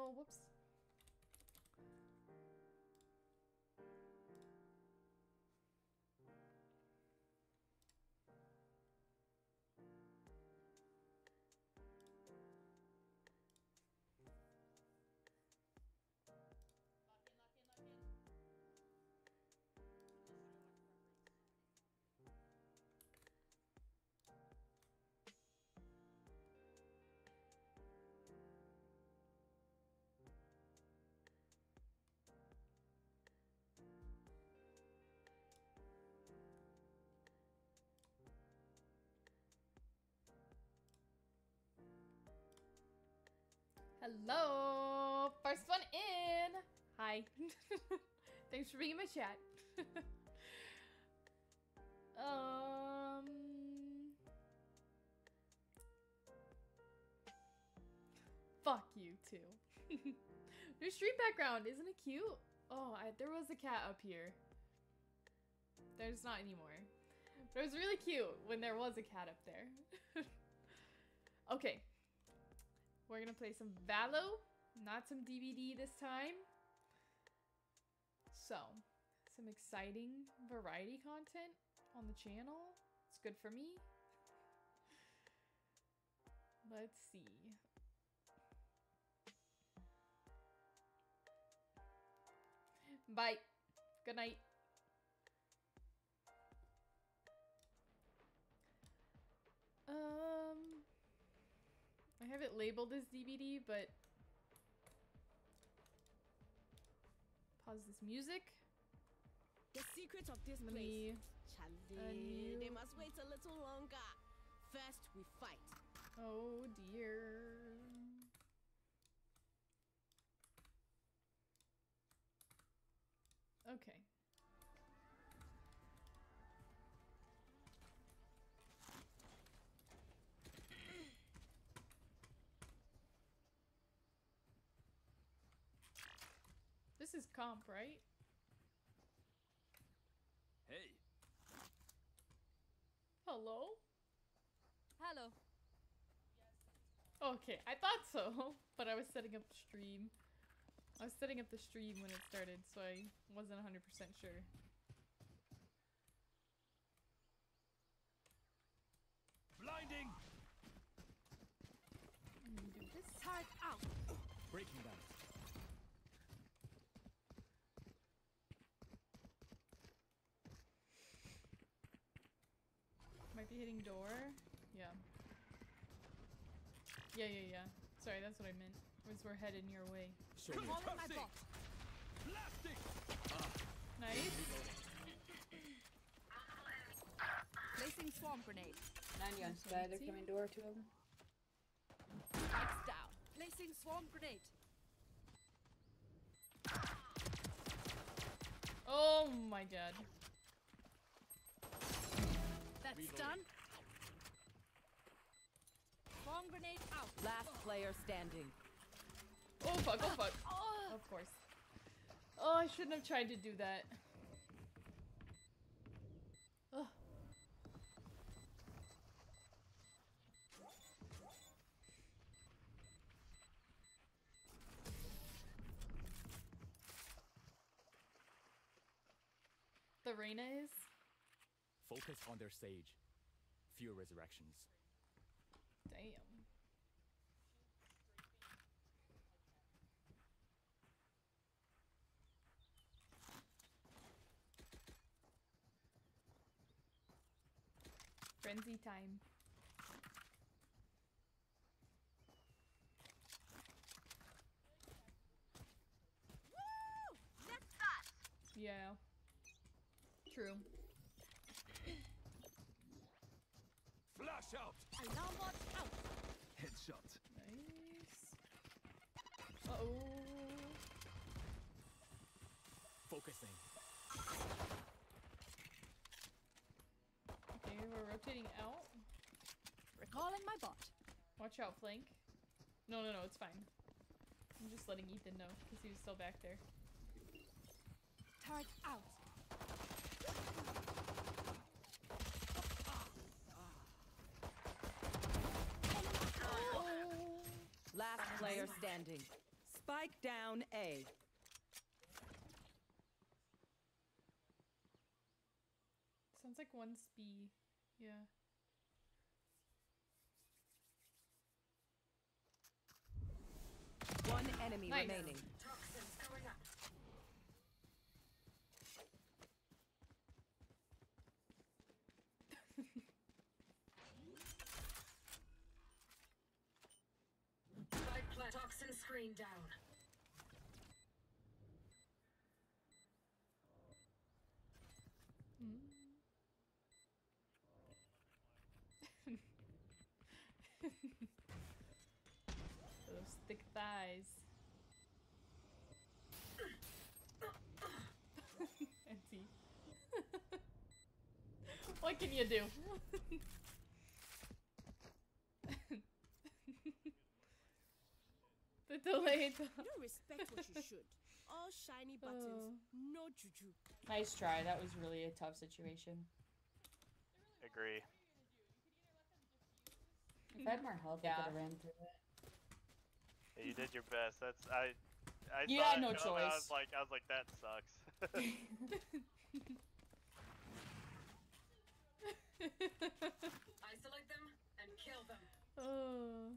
Oh, whoops. Hello! First one in! Hi. Thanks for being in my chat. Fuck you too. New street background, isn't it cute? Oh, there was a cat up here. There's not anymore. But it was really cute when there was a cat up there. Okay. We're gonna play some Valo, not some DBD this time. So, some exciting variety content on the channel. It's good for me. Let's see. Bye. Good night. I have it labeled as DBD, but pause this music. The secret of this place. Charlie, they must wait a little longer. First, we fight. Oh dear. Okay. This is comp, right? Hey. Hello? Hello. Okay, I thought so, but I was setting up the stream. I was setting up the stream when it started, so I wasn't 100% sure. Blinding! Do this. Tag out. Breaking down. Might be hitting door. Yeah. Yeah. Sorry, that's what I meant. Was we're headed your way. Show me. Blasting! Nice. Placing swarm grenade. 90 on sky, they're coming door, two of them. X down. Placing swarm grenade. Oh my god. That's Reloading. done. Swarm grenade out. Last player standing. Oh fuck, oh fuck. Oh. Of course. Oh, I shouldn't have tried to do that. Ugh. The Reyna is? Focus on their stage. Few resurrections. Damn. Frenzy time. Woo! Let's start. Yeah. True. Flash out! Alarm bot out. Headshot. Nice. Uh-oh. Focusing. Okay, we're rotating out. Recalling my bot. Watch out, flank. No, it's fine. I'm just letting Ethan know, because he was still back there. Turret out. Last player standing. Spike down A. Sounds like one spee. Yeah. One enemy Nice. remaining. Toxins going up. Spike plant. Toxin screen down. Those thick thighs. Empty. What can you do? The delayed. You respect what you should. All shiny buttons, no juju. Nice try. That was really a tough situation. Agree. If I had more health, I Yeah. could have ran through it. Yeah, you did your best. That's I You saw had it no come, and I choice. was like, that sucks. Isolate them and kill them. Oh.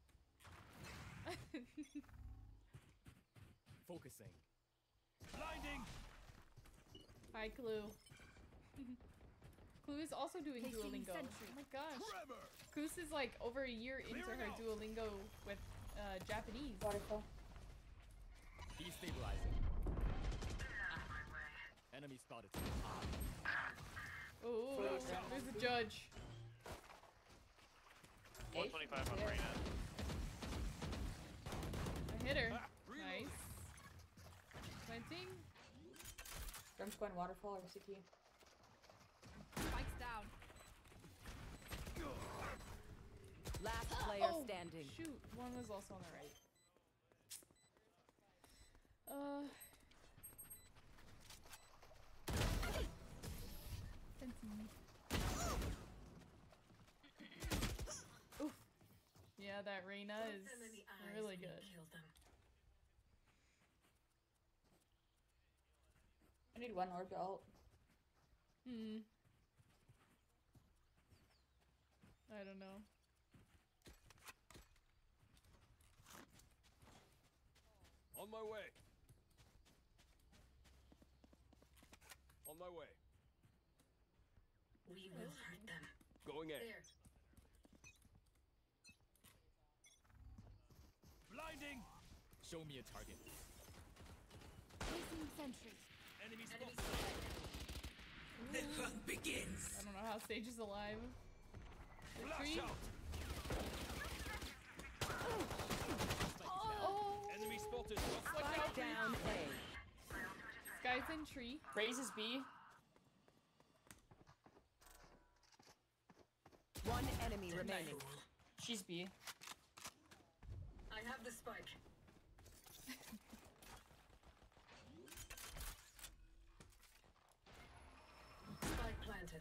Focusing. Blinding. Hi, Clue. Clue is also doing Placing Duolingo. sentry. Oh my gosh. Trevor. Clue's is like over a year into her Duolingo with Japanese. Waterfall. Destabilizing. Enemy spotted. Oh, there's a judge. 125 on Yeah. Reyna. I hit her. Ah, reload. Nice. Planting. Drum's going waterfall or CT. Spikes down. Last player Oh, standing. shoot. One was also on the right. Fancy. Oof. Yeah, that Reyna Look is them in the eyes really when you good. kill them. I need one orb to ult. I don't know. On my way. On my way. We will hurt them. Going in. There. Blinding. Show me a target. Placing sentry. Enemy Enemy spotted. I don't know how Sage is alive. The Flash tree. out. Oh! Enemy spotted. Watch out, Spike down A. This guy's in tree. Raises B. One enemy remaining. She's B. I have the spike. Spike planted.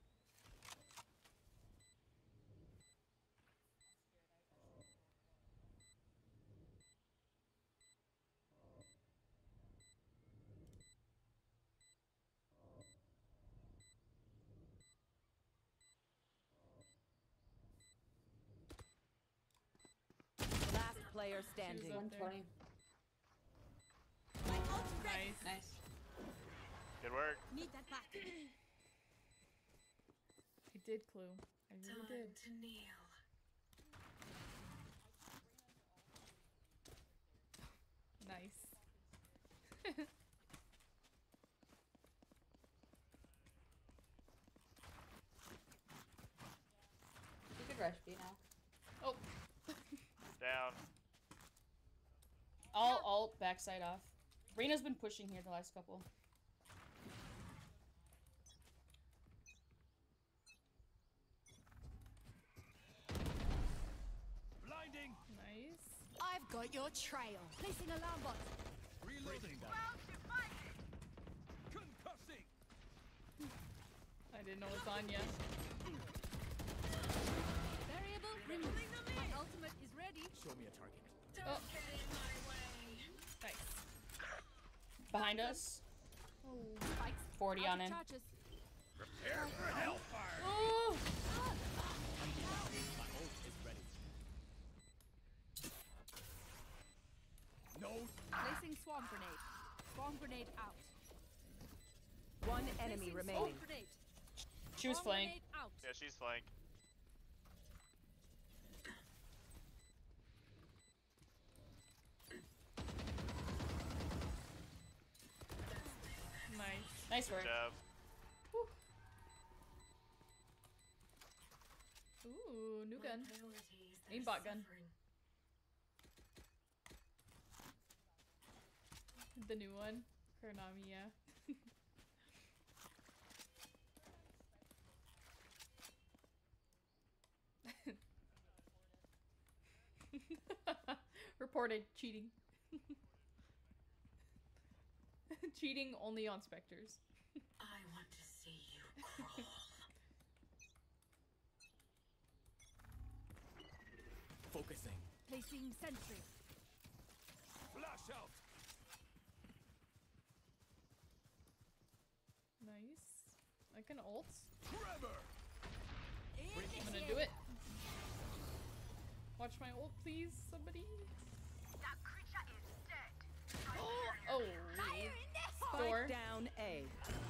Last player standing. up there. 120. Nice. Nice. Good work. Need that back. I did Clue. I really Time did. to kneel. Nice. You could rush B now. Oh, Down. I'll ult backside off. Reyna's been pushing here the last couple. Blinding. nice. I've got your trail. Placing alarm bot. Reloading. Concussing. I didn't know it was on yet. Variable removed. My ultimate is ready. Show me a target. Don't Oh. get in my way. Behind us. Oh. Spikes 40 out on of him. charges. Oh. My ult is ready. No. Placing swarm grenade. Swarm grenade out. One enemy Placing remaining. Swarm grenade. She was Swarm flanked. grenade out. Yeah, she's flank. Nice. Nice Good work. job. Ooh, new gun. Priorities, Aimbot gun. suffering. The new one. Konami, yeah. Reported cheating. Cheating only on specters. I want to see you crawl. Focusing. Placing sentry. Flash out. Nice. I can ult. Trevor. I'm gonna do it. Watch my ult, please, somebody. Oh. Door. Spike down A.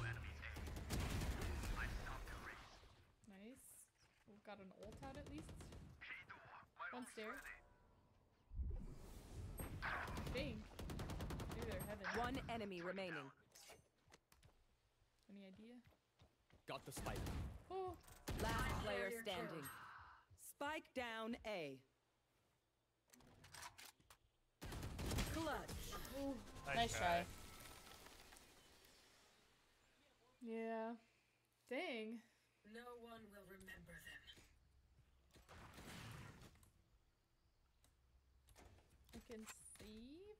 Nice. We've got an ult out at least. One stair. Dang. Maybe they're heaven. One enemy remaining. Any idea? Got the spike. Oh. Last player Barrier standing. killed. Spike down A. Clutch. Ooh. Nice try. Yeah. Dang. No one will remember them. I can save.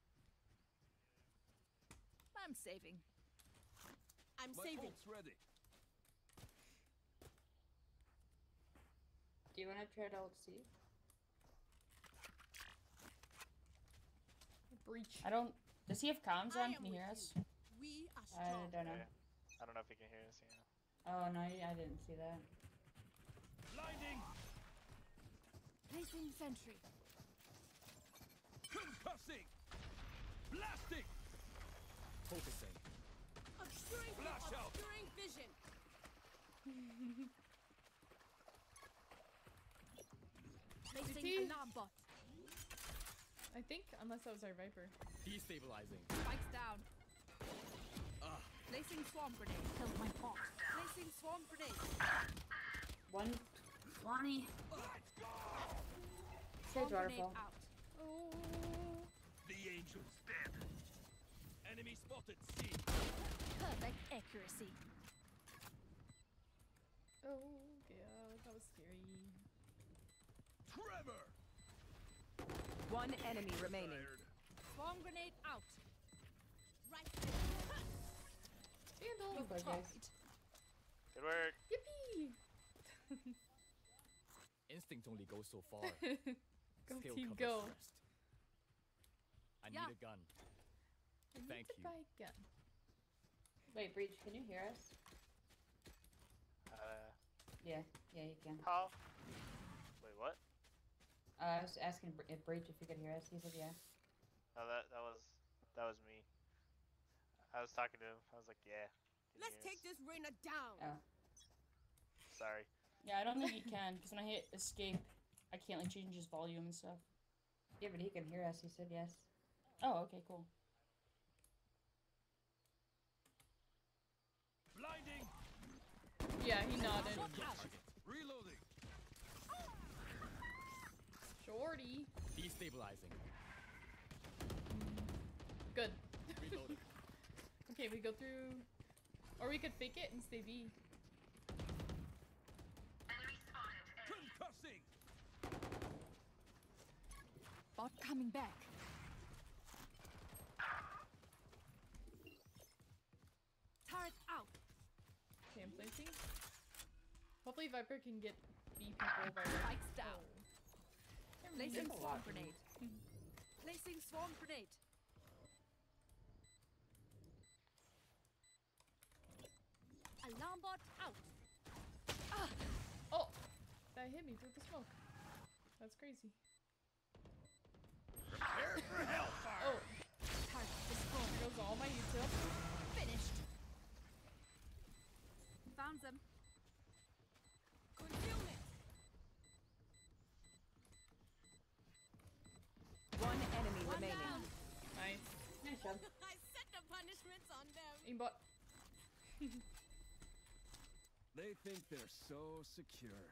I'm saving. I'm My saving. ult's ready. Do you want to try to ult C? Breach. I don't. Does he have comms I on? am Can you hear with us? you. We are I strong. don't know. Yeah. I don't know if you can hear us. Yeah. Oh no, I didn't see that. Blinding. Placing sentry. Concussing. Blasting. Focusing. Obscuring, Flash out. obscuring vision. Placing he- alarm bot. I think, unless that was our Viper. Destabilizing. Spikes down. Ah. Placing swarm grenade. Killed my bot. Placing swarm grenade. 120. Swarm Sage grenade waterfall. out. Oh. The angel's dead. Enemy spotted. C. Perfect accuracy. Oh, yeah, that was scary. Trevor. One enemy remaining. Tired. Swarm grenade out. Right. Vandal. Good work, guys. Good work. Yippee! Instinct only goes so far. Go Skill team, comes go. first. I Yeah. need a gun. I need Thank to you. buy a gun. Wait, Breach, can you hear us? Yeah, you can. How? Wait, what? I was asking if Breach if you could hear us. He said yeah. No, that was me. I was talking to him. I was like, yeah. can you Let's hear take us? this Reyna down. Oh. Sorry. Yeah, I don't think he can, because when I hit escape, I can't like change his volume and stuff. Yeah, but he can hear us. He said yes. Oh, okay, cool. Blinding. Yeah, he nodded. Target. Reloading. Shorty. Destabilizing. Good. Reloading. Okay, we go through... Or we could fake it and stay B. Concussing. Bot coming back. Turret out. Okay, I'm placing. Hopefully Viper can get B people by Spikes down. Placing That's a swarm lot. grenade. Placing swarm grenade. bot out. Oh, that hit me through the smoke. That's crazy. Prepare for hellfire. Oh, Target destroyed. there goes all my util. Finished. Found them. Concealment. One enemy One remaining. down. Nice. Nice job. I set the punishments on them. Aimbot. They think they're so secure.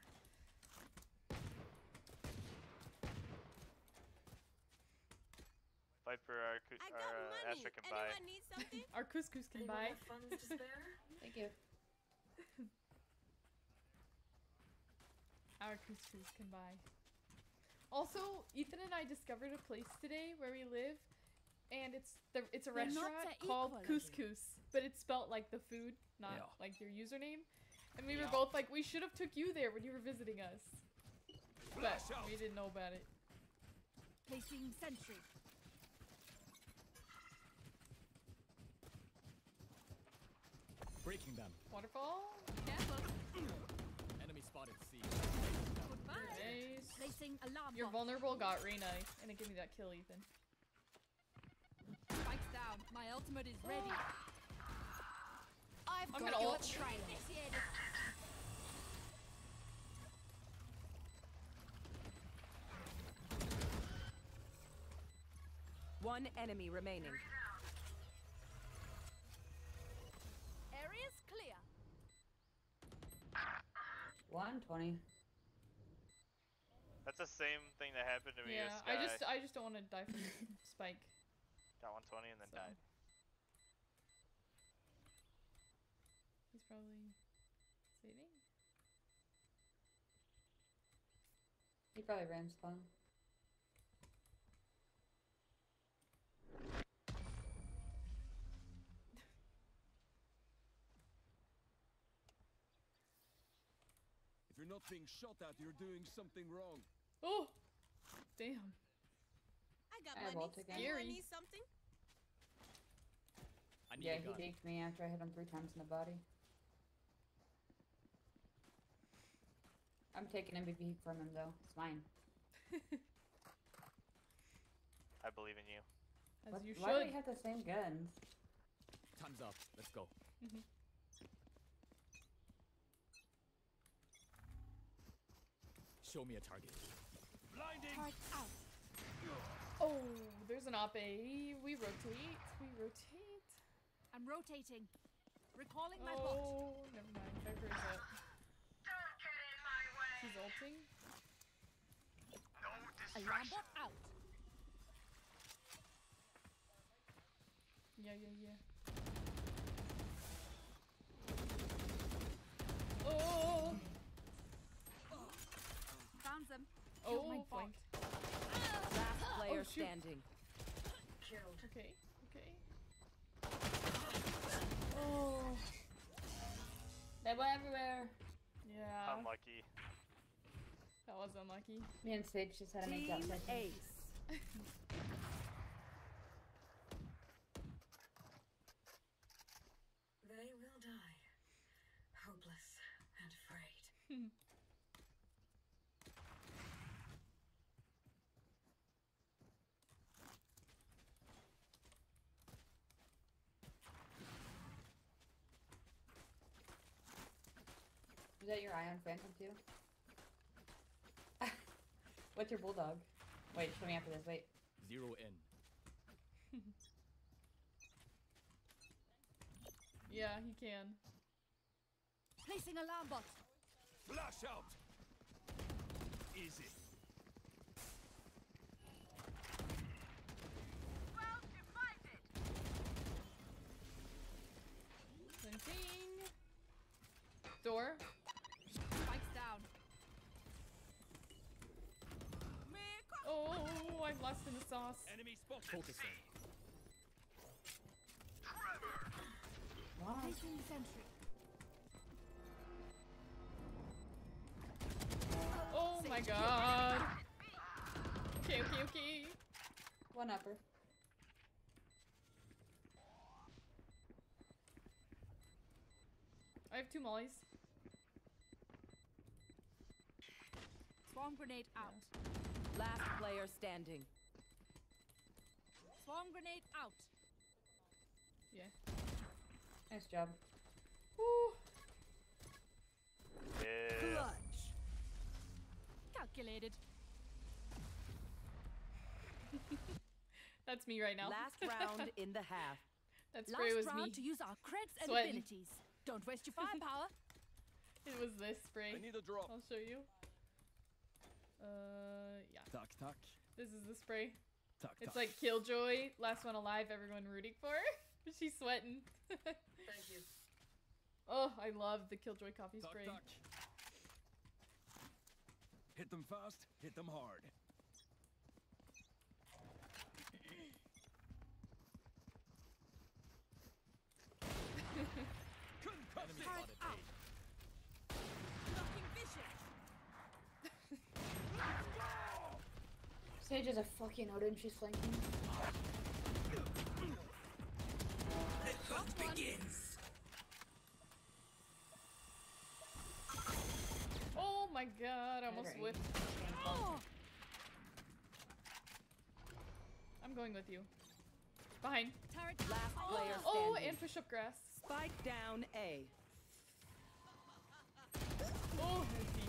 Viper, I got money. Astra can buy. Anyone need something? Our couscous can Anyone buy. have funds to spare? Thank you. Our couscous can buy. Also, Ethan and I discovered a place today where we live, and it's a They're not restaurant so called equal, are Couscous, but it's spelt like the food, not Yeah. like your username. And we were Yeah. both like, we should have took you there when you were visiting us, but Flash out. we didn't know about it. Placing sentry. Breaking them. Waterfall. Careful. Enemy spotted C. Goodbye. Nice. Placing alarm Your bot. vulnerable got Reyna, and it gave me that kill, Ethan. Spikes down. My ultimate is ready. I've I'm got gonna your ult. trail. Initiated. One enemy remaining. Area's clear. 120. That's the same thing that happened to me Yeah, with Sky. I just don't want to die from Spike. Got 120 and then So. died. He's probably saving. He probably ran spawn. If you're not being shot at, you're doing something wrong. Oh, damn. I got I have money. ult again. Anyone Scary. need something? I need Yeah, a he gun. baked me after I hit him 3 times in the body. I'm taking MVP from him though. It's mine. I believe in you. As What- you Why do should. we have the same guns? Time's up. Let's go. Show me a target. Blinding! Target out. Oh, there's an op A. We rotate. We rotate. I'm rotating. Recalling my bot. Oh, never mind. Viper is up. She's ulting. Alarm bot out. Yeah, yeah, yeah. Oh, Found them. oh, my bot. flanked. Last player shoot. standing. Killed. Okay, okay. Oh, They were everywhere. yeah. Unlucky. That was unlucky. Me and Sage just had to make that Team second. Ace. They will die. Hopeless and afraid. Is that your Ion Phantom too? What's your bulldog? Wait, show me after this. Wait. 0 in. Yeah, he can. Placing alarm bot. Flash out! Easy. Flanking. Door. Spikes down. Oh, I'm lost in the sauce. Enemy spotted. Focusing. Why? Placing sentry. Oh my god. Okay, okay, okay. One upper. I have 2 mollies. Swarm grenade out. Last player standing. Swarm grenade out. Yeah. Nice job. Woo. Yeah. Clutch. Calculated. That's me right now. Last round in the half. That spray was Last me. round to use our creds and Sweating. abilities. Don't waste your firepower. It was this spray. I need a drop. I'll show you. Yeah. Tack, tack. This is the spray. Tack, It's tack. like Killjoy, last one alive, everyone rooting for her. She's sweating. Thank you. Oh, I love the Killjoy coffee Tack, spray. tack. Hit them fast, hit them hard. Enemy Turret spotted out. A. Blocking vision. Sage is a fucking Odin. She's flanking. Oh my god, I almost Alright. whipped. Oh, I'm going with you. Behind. turret Last out. player Oh, standing. and push up grass. Spike down A. Oh, empty.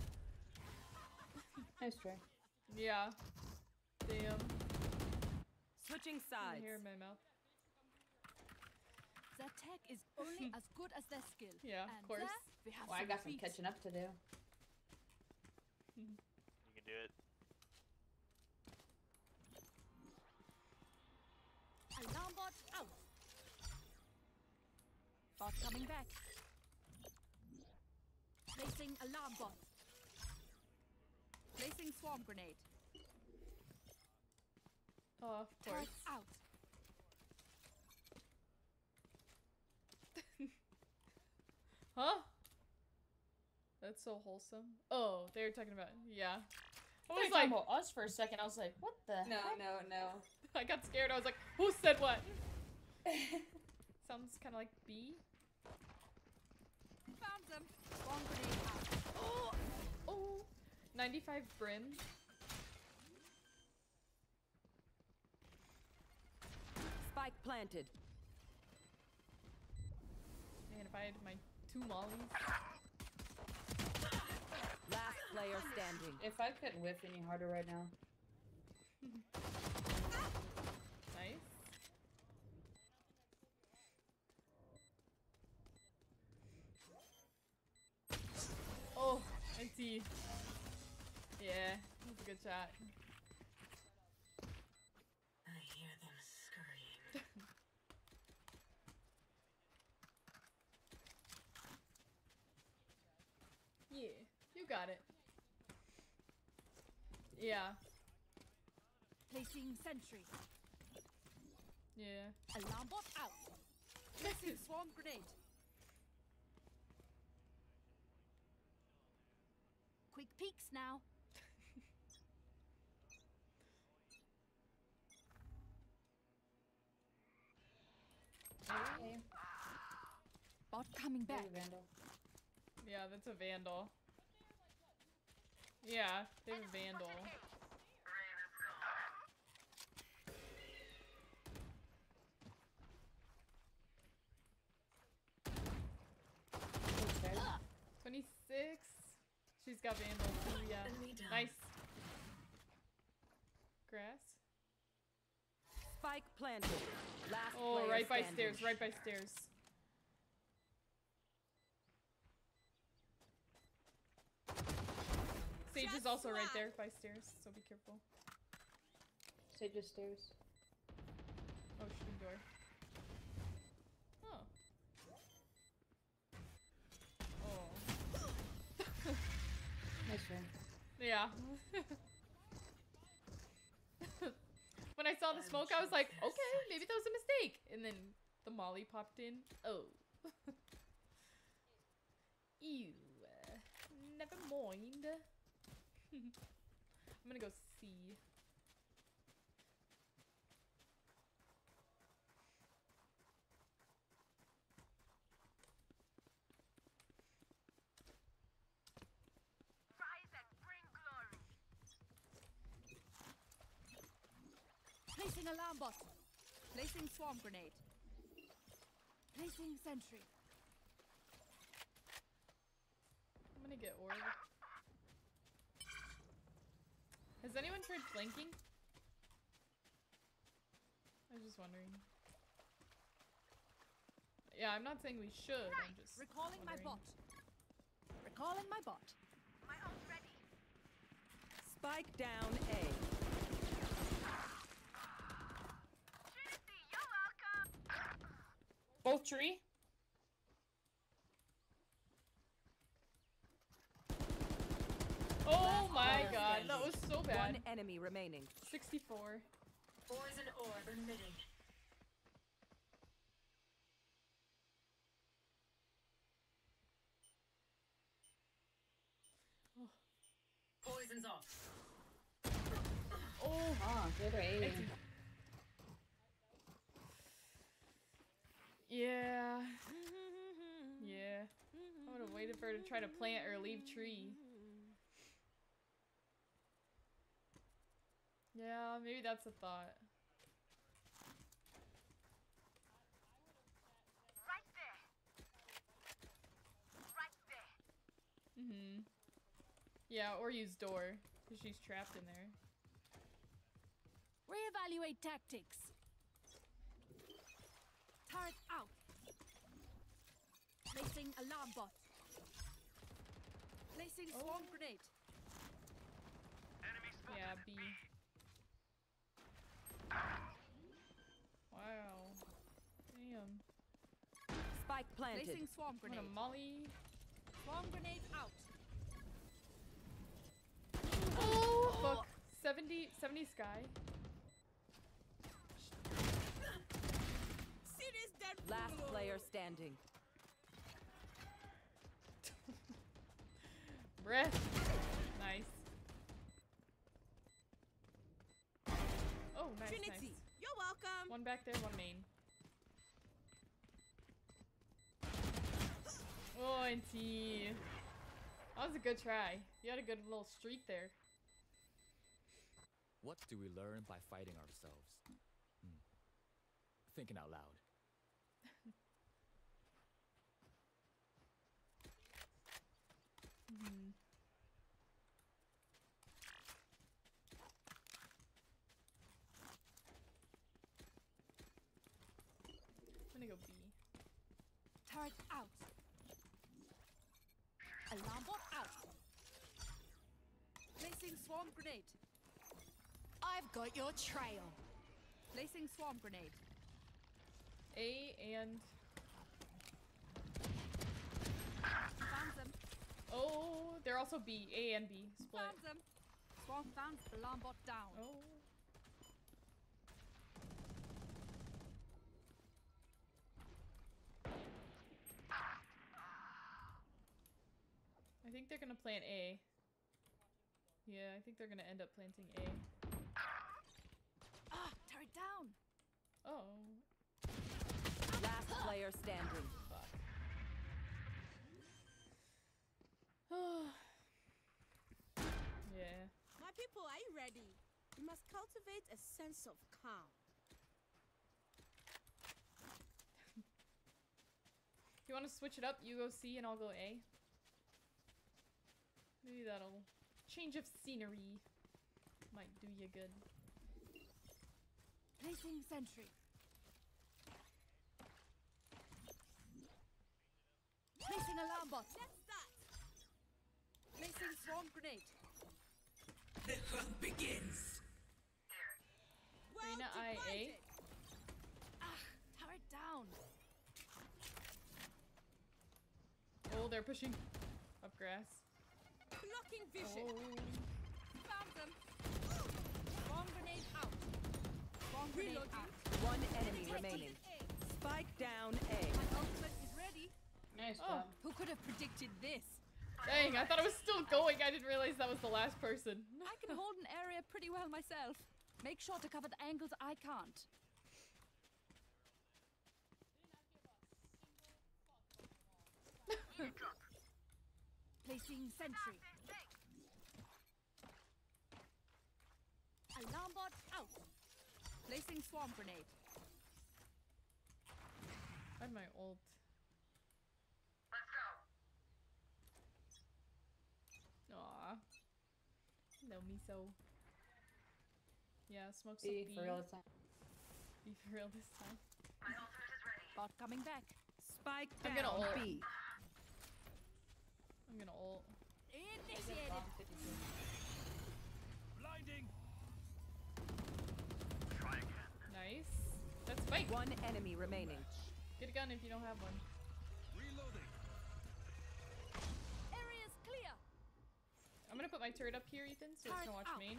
Nice try. Yeah. Damn. Switching I sides. can hear in my mouth. Their tech is only as good as their skill. Yeah, of And course. there we have Well, I got some feats. catching up to do. You can do it. Alarm bot out. Bot coming back. Placing alarm bot. Placing swarm grenade. Oh, of Turret course. out. Huh? That's so wholesome. Oh, they were talking about, yeah. I I was was like, about us for a second. I was like, what the heck? no. I got scared. I was like, who said what? Sounds kind of like B. Found them. Swarm grenade out. Oh, oh, 95 brim. Spike planted. Man, if I had my 2 mollies. Last player standing. If I could whiff any harder right now. Nice. Oh, NT. Yeah, that's a good shot. I hear them scurrying. Yeah, you got it. Yeah, Placing sentry. yeah. Alarm bot out. Placing swarm grenade. Quick peeks now. Okay. Bot coming back. There's a Vandal. Yeah, that's a vandal. Yeah, they have a vandal. Okay. 26. She's got vandal too, yeah. Enemy down. Nice. Grass. Spike planted. Last Oh, player right by standing. stairs, right by stairs. Sage is also right there by stairs, so be careful. Sage just stairs. Oh, shooting door. Oh. Oh. Nice try. Yeah. When I saw the smoke, I was like, okay, maybe that was a mistake. And then the molly popped in. Oh. Ew. Never mind. I'm gonna go see. Placing alarm bot. Placing swarm grenade. Placing sentry. I'm gonna get orb. Has anyone tried flanking? I was just wondering. Yeah, I'm not saying we should. I'm just Recalling wondering. my bot. Recalling my bot. Spike down A. Both tree. Oh my player god, that standing. was so bad. One enemy remaining. 64. Poison orb emitting. Poison's off. Oh, Ah, good aim. yeah. Yeah. I would have waited for her to try to plant or leave tree. Yeah, maybe that's a thought. Mm-hmm. Yeah, or use door, because she's trapped in there. Reevaluate tactics. Turret out. Placing alarm bot. Placing swarm grenade. Yeah, B. Wow. Damn. Spike planted. Placing swarm I'm gonna grenade. molly. Swarm grenade out. Oh, fuck. 70 sky. See this dead Last fool. player standing. Breath. Nice. Oh, nice, Trinity, nice. you're welcome. One back there, one main. Oh, and T. That was a good try. You had a good little streak there. What do we learn by fighting ourselves? Thinking out loud. Hmm. I'm gonna go B. Turret out. Alarm bot out. Placing swarm grenade. I've got your trail. Placing swarm grenade. A and Found them. oh, they're also B. A and B split. Found them. Swarm found. Alarm bot down. Oh. I think they're gonna plant A. Yeah, I think they're gonna end up planting A. Ah, turret down. Oh. Last player standing. Yeah. My people, are you ready? You must cultivate a sense of calm. You want to switch it up? You go C and I'll go A. Maybe that'll change of scenery. Might do you good. Placing sentry. Placing alarm bot. Let's start. Placing swarm grenade. Well Reyna IA. divided. Ah, turret down. Oh, they're pushing up grass. Blocking vision. Oh. Found them. Swarm grenade out. Swarm grenade Reloading. out. One enemy remaining. Spike down A. My ultimate is ready. Nice Oh. job. Who could have predicted this? Dang, I thought it was still going. I didn't realize that was the last person. I can hold an area pretty well myself. Make sure to cover the angles I can't. Placing sentry. Alarm bot out. Placing swarm grenade. I had my ult. Aw. No miso. Yeah, smoke some Be B. for real this time. Be for real this time. Bot coming back. Spike I'm down gonna ult. B. I'm gonna ult. Initiated. Blinding. Nice. That's Spike. One enemy remaining. Get a gun if you don't have one. Reloading. Area's clear. I'm gonna put my turret up here, Ethan, so it's Turret gonna watch out. main.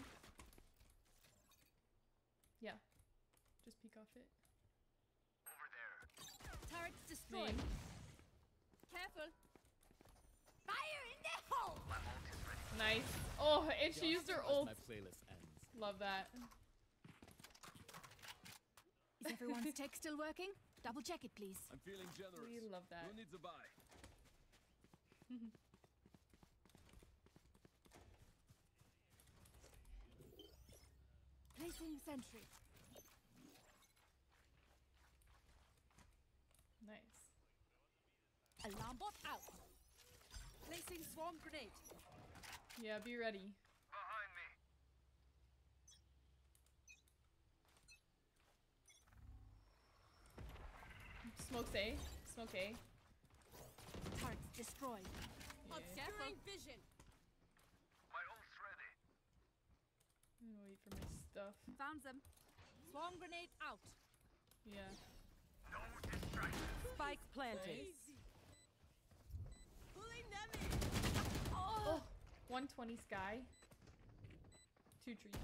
Yeah. Just peek off it. Turrets destroyed. Main. Careful. Fire in the hole. Nice. Oh, and she used her As ult. my playlist ends. Love that. Is everyone's tech still working? Double check it, please. I'm feeling generous. We love that. Who needs a buy? Placing sentry. Nice. Alarm bot out. Placing swarm grenade. Yeah, be ready. Smokes A. Smoke A. Turrets destroyed. Yeah. Obscuring vision. I'm gonna wait for my stuff. Found them. Swarm grenade out. Yeah. Spike planted. Nice. Pulling them in. Oh! 120 sky. 2 trees.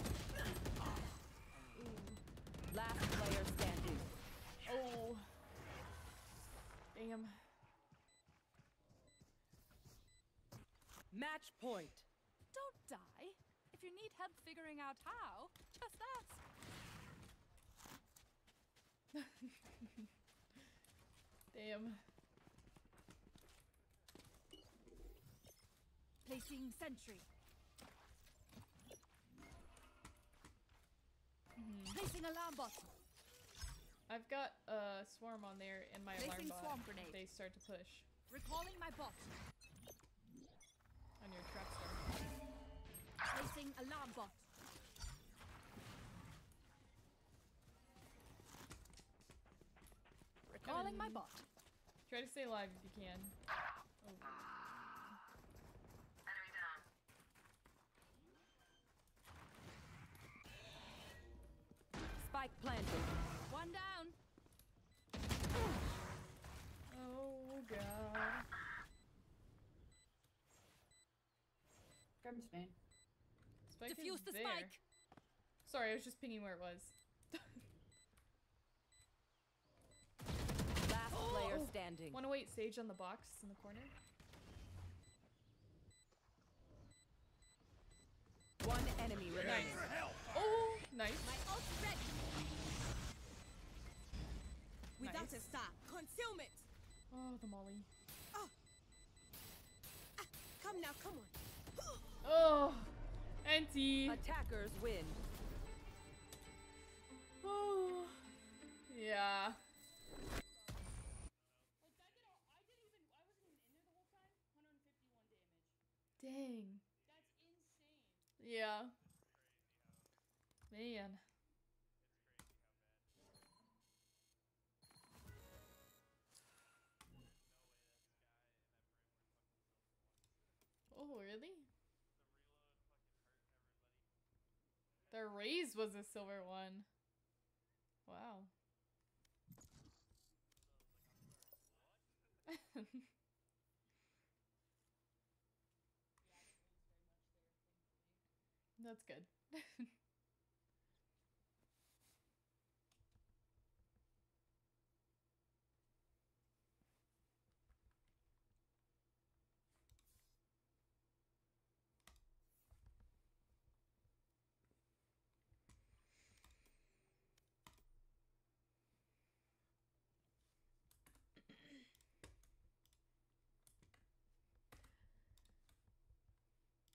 Ooh. Last player standing. Oh. Damn. Match point. Don't die. If you need help figuring out how, just ask. Damn. Placing sentry. Placing alarm bot. I've got a swarm on there and my alarm Placing bot. swarm grenade. They start to push Recalling my bot. on your trap star. Placing alarm bot. Recalling my bot. Try to stay alive if you can. Oh. Spike planted. One down. Oh god. Grab his main. Spike Defuse is the there. spike. Sorry, I was just pinging where it was. Last player standing. Wanna wait Sage on the box in the corner? One enemy remaining. Oh, nice. My ult ready. Without Nice. a star. Concealment. Oh, the molly. Come now, come on. Oh, anti. Attackers win. Oh, yeah. Dang. Yeah. Man. Oh, really? The raise was a silver one. Wow. That's good.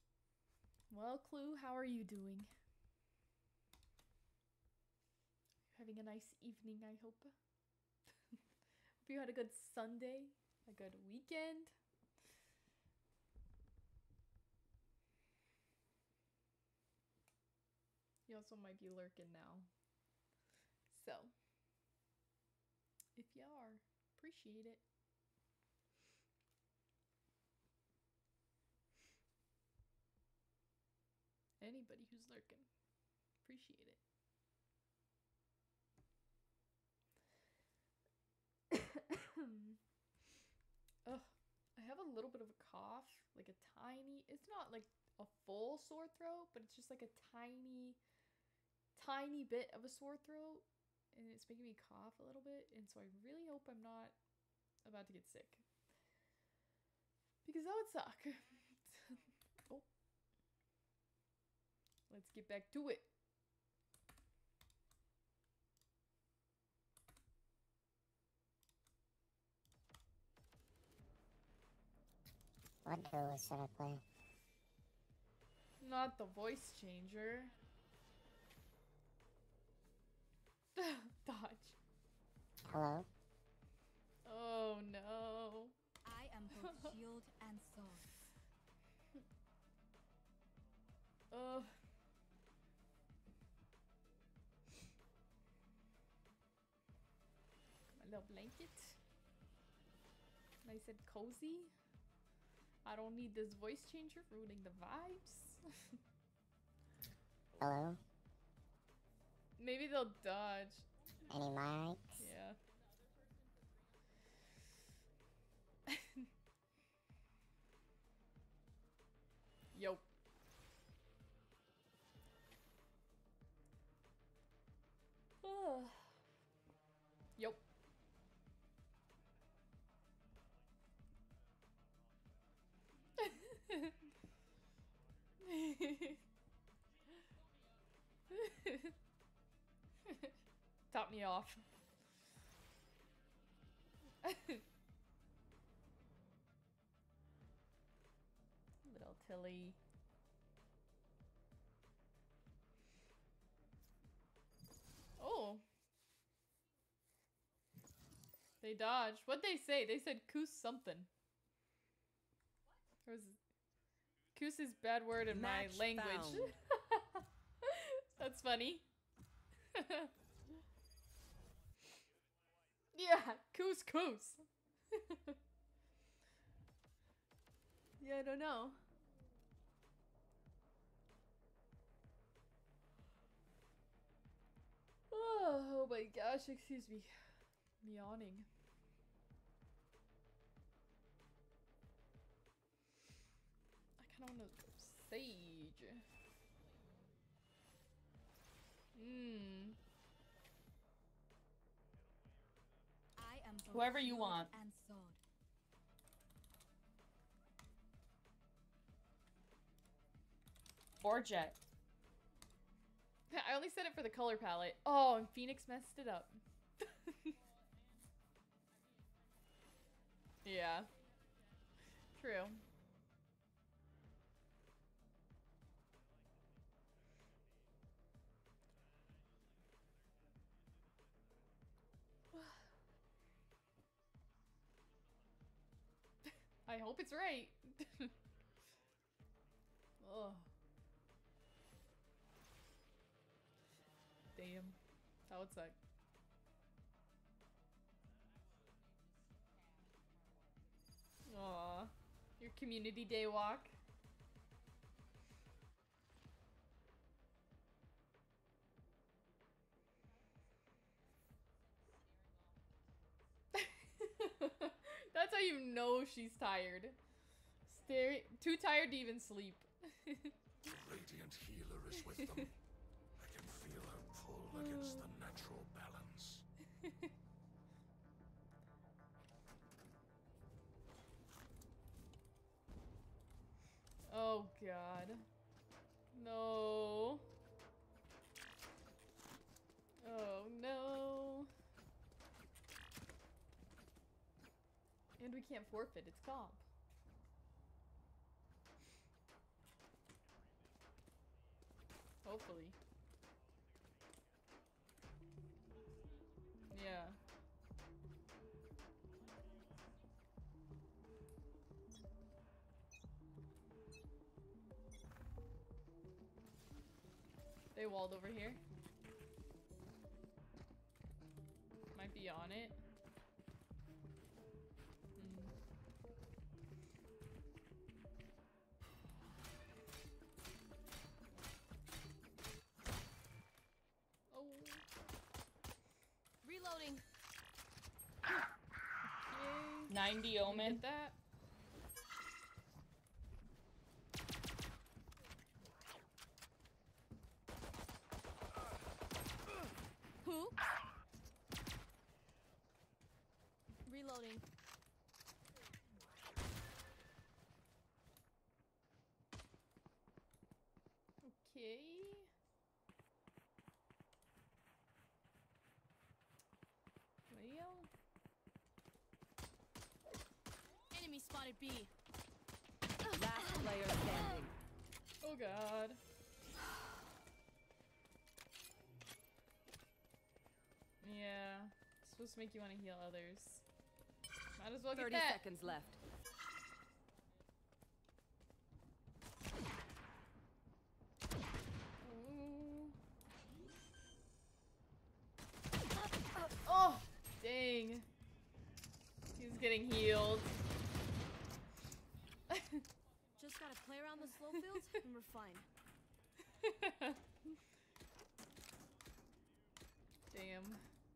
Well, Clue, how are you doing? having a nice evening, I hope. Hope you had a good Sunday, a good weekend. You also might be lurking now. So, if you are, appreciate it. Anybody who's lurking, appreciate it. Ugh, I have a little bit of a cough, like a tiny, it's not like a full sore throat, but it's just like a tiny bit of a sore throat, and it's making me cough a little bit, and so I really hope I'm not about to get sick, because that would suck. Oh, let's get back to it. What duel should I play? Not the voice changer. Dodge. Hello? Oh no. I am both shield and sword. Ugh. My little blanket. Nice and cozy. I don't need this voice changer ruining the vibes. Hello? Maybe they'll dodge. Any mics? Yeah. Yo. Yo. Top me off. Little Tilly. Oh. They dodged. What'd they say? They said "coos" something. What? "Coos" is bad word in my language. That's funny. Yeah, "coos." Yeah, I don't know. Oh my gosh, excuse me. I'm yawning. I kind of want to go Sage. I am both Whoever you shield want. and sword. Or Jet. I only said it for the color palette. Oh, and Phoenix messed it up. Yeah. True. I hope it's right. Oh. Damn. That would suck. Aw. Your community day walk. That's how you know she's tired. Too tired to even sleep. The Radiant Healer is with them. I can feel her pull against the natural balance. Oh god. No. Oh no. And we can't forfeit, it's comp. Hopefully. Yeah. They walled over here. Might be on it. Oh. Reloading. Okay. 90 Omen. Get that. Who? Reloading. Okay. Well. Enemy spotted B. Last player standing. Oh god. Yeah. It's supposed to make you want to heal others. Might as well get 30 that. seconds left. Ooh. Oh, dang. He's getting healed. Just gotta play around the slow fields and we're fine. Damn.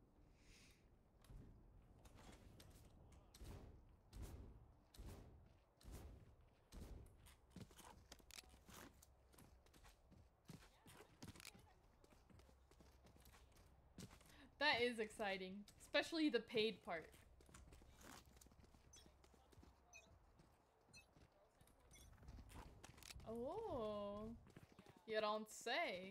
That is exciting, especially the paid part. Oh, you don't say.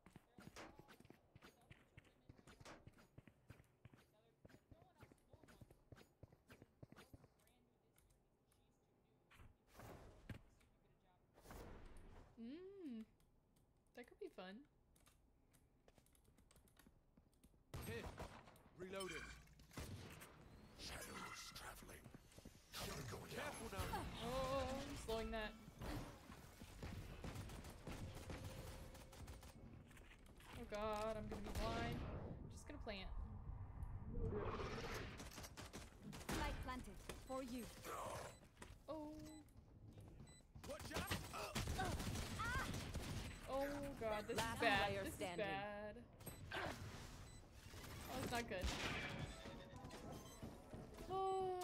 That could be fun. Hit. Reloading. Shadows traveling. Cover going out. Careful now. Oh, I'm slowing that. Oh god, I'm gonna be blind. Just gonna plant. Light planted for you. Oh. Watch out. Oh god, this Last is bad. player This standing. is bad. Oh, it's not good. Oh.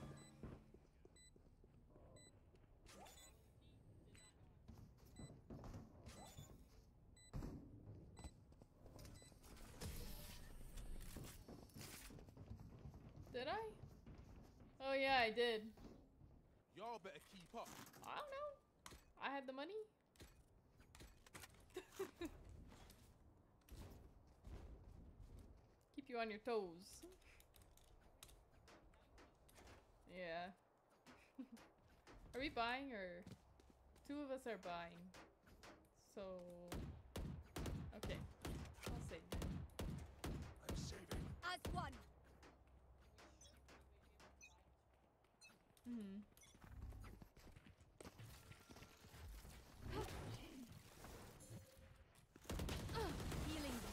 Did I? Oh yeah, I did. Y'all better keep up. I don't know. I had the money. Keep you on your toes. Yeah. Are we buying or two of us are buying? So okay. I'll save. I'm saving. As one. Mm-hmm. Healing you.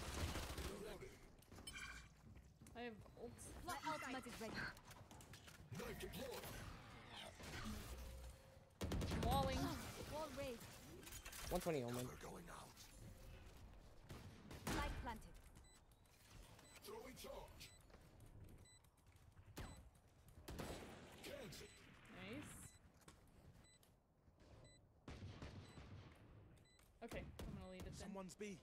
I have ults. My ultimate is ready. Knife deployed. Walling. Wall raised. 120 Omen. Cover going out. Light planted. Throwing charge. Cancel. Nice. Okay, I'm gonna leave it then. Someone's B.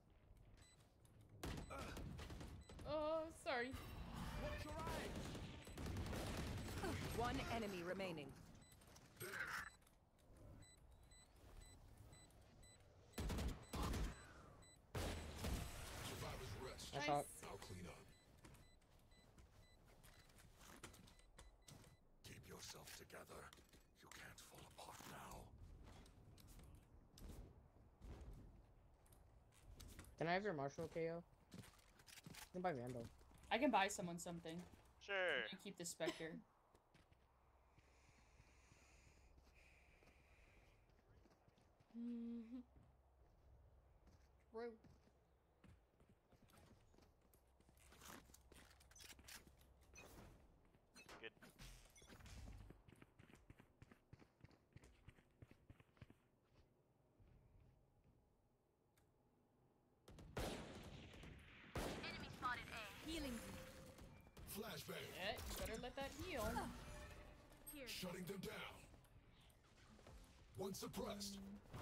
Oh, sorry. Watch your eyes. One enemy remaining. Survivor's rest. I thought. Now clean up. Keep yourself together. You can't fall apart now. Can I have your Marshall KO? You can buy Vandal. I can buy someone something. Sure. And keep the Spectre. True. Good. Enemy spotted A. Healing. Flashbang. Yeah, you better let that heal. Here. Shutting them down. One suppressed.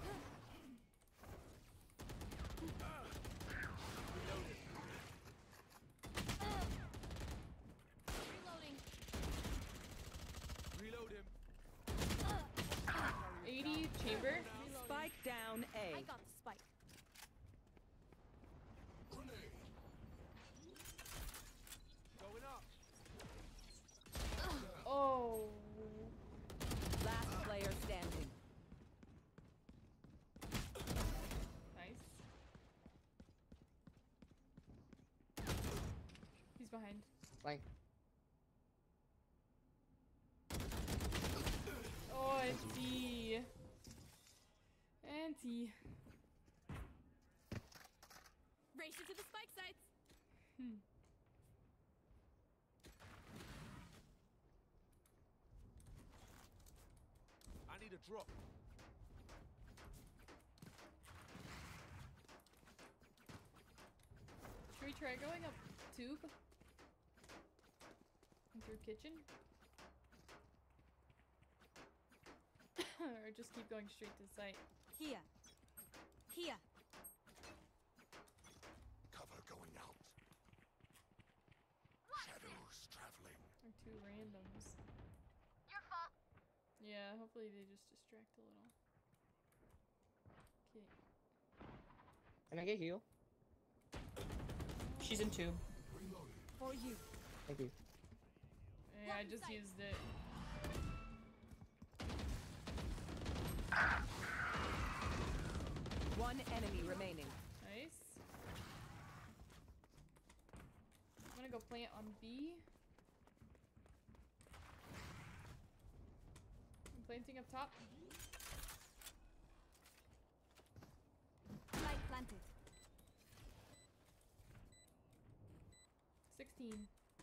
Reloading. Reload him. 80 chamber. Spike down A. I got the spike. Grenade. Going up. Oh. Last player standing. Nice. He's behind. Like, Oh, Auntie. Auntie. Race into the spike sites. I need a drop. Should we try going up tube? Through kitchen? Or just keep going straight to the site? Here. Here. Cover going out. Shadows traveling. Or two randoms. Your fault. Yeah, hopefully they just distract a little. Okay. can I get heal? She's in tube. For you. Thank you. Yeah, I just used it. One enemy remaining. Nice. I'm gonna go plant on B. I'm planting up top. Light planted. 16.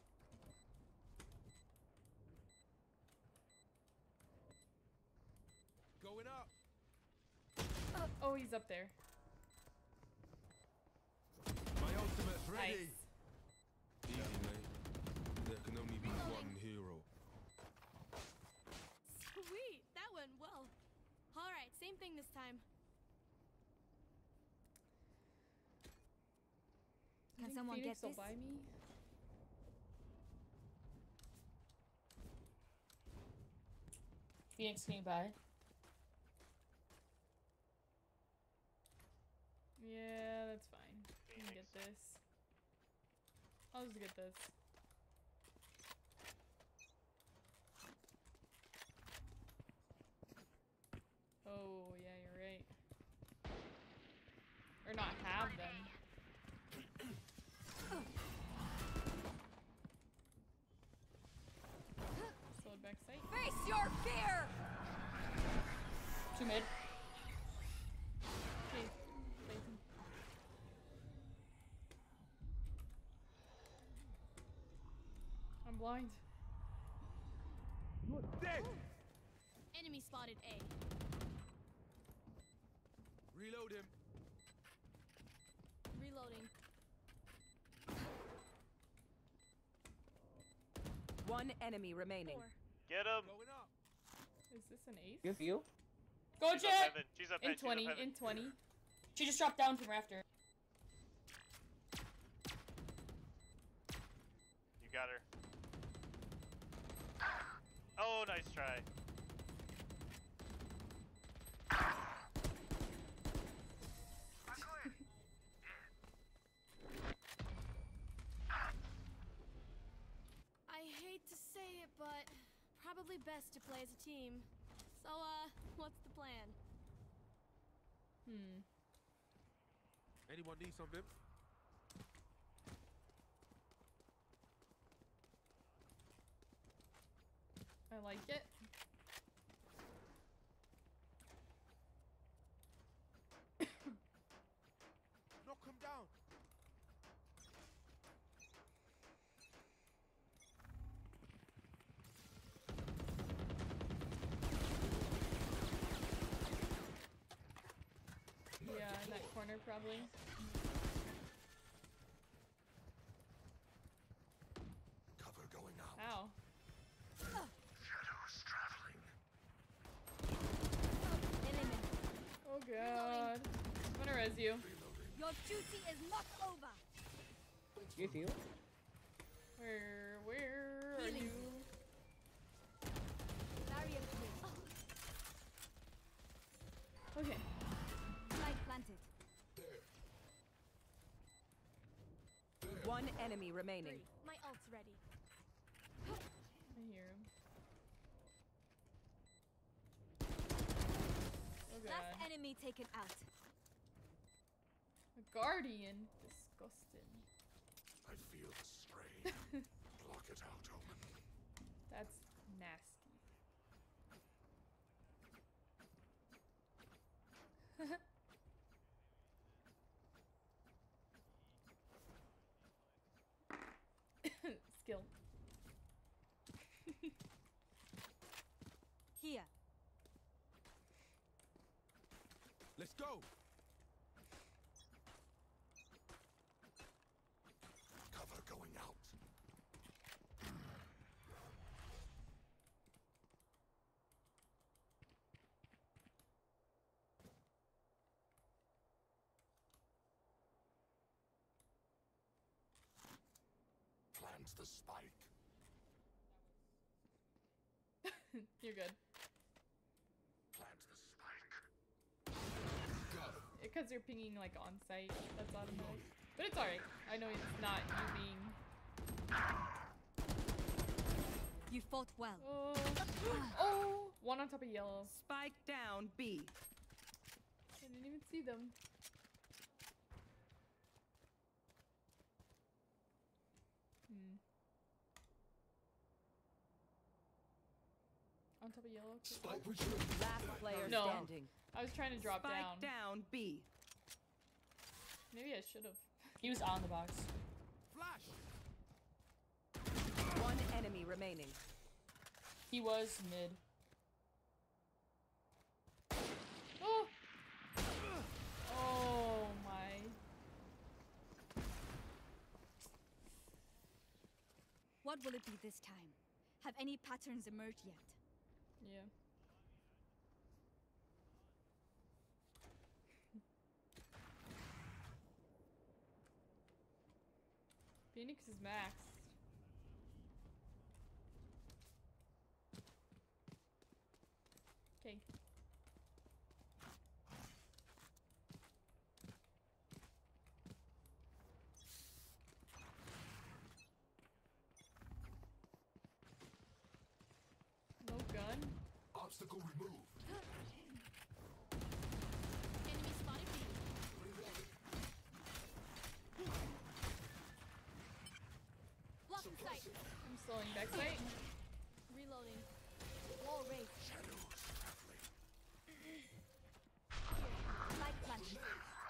Going up. Oh, he's up there. My ultimate's ready. Nice. Easy, mate. There can only be one hero. Sweet, that went well. All right, same thing this time. You Can think someone Phoenix get will this? buy me? Phoenix, can you buy? Yeah, that's fine. I can get this. I'll just get this. Oh, yeah, you're right. Or not have them. Slowed back sight. Face your fear! Two mid. Okay, Layton. I'm blind. You're dead. Enemy spotted A. Reload him. Reloading. One enemy remaining. 4. Get him. Going up. Is this an ace? You have heal? Go, She's up Jet! heaven. She's up In heaven. She's up 20, heaven. in 20. She just dropped down from rafter. You got her. Oh, nice try. I hate to say it, but probably best to play as a team. So, what's the plan? Anyone need something? like it. Knock him down. Yeah, in that corner probably. Cover going out. Ow. Shadows traveling. Oh god. I'm gonna res you. Your duty is not over. You heal? Where are you? Barrier clear. Okay. Light planted. One enemy remaining. My ult's ready. I hear him. Oh god. Last enemy taken out. A guardian. Disgusting. I feel the strain. Block it out, Omen. That's nasty. Skill. Here. Let's go. Cover going out. Plant the spike. You're good. Plant the spike. Because you're pinging like on site, that's automatic. But it's alright. I know it's not you being. You fought well. Oh. Oh! One on top of yellow. Spike down B. I didn't even see them. On top of yellow. Spike retrieved. Last player No. standing. I was trying to drop Spike down. B. Maybe I should have. He was on the box. Flash. One enemy remaining. He was mid. Oh! Oh my. What will it be this time? Have any patterns emerged yet? Yeah. Phoenix is maxed. Okay. No gun? Obstacle removed. Enemy spotted B. Blocking sight. I'm slowing back sight. Reloading. Wall raised. Shadows traveling. Light planted.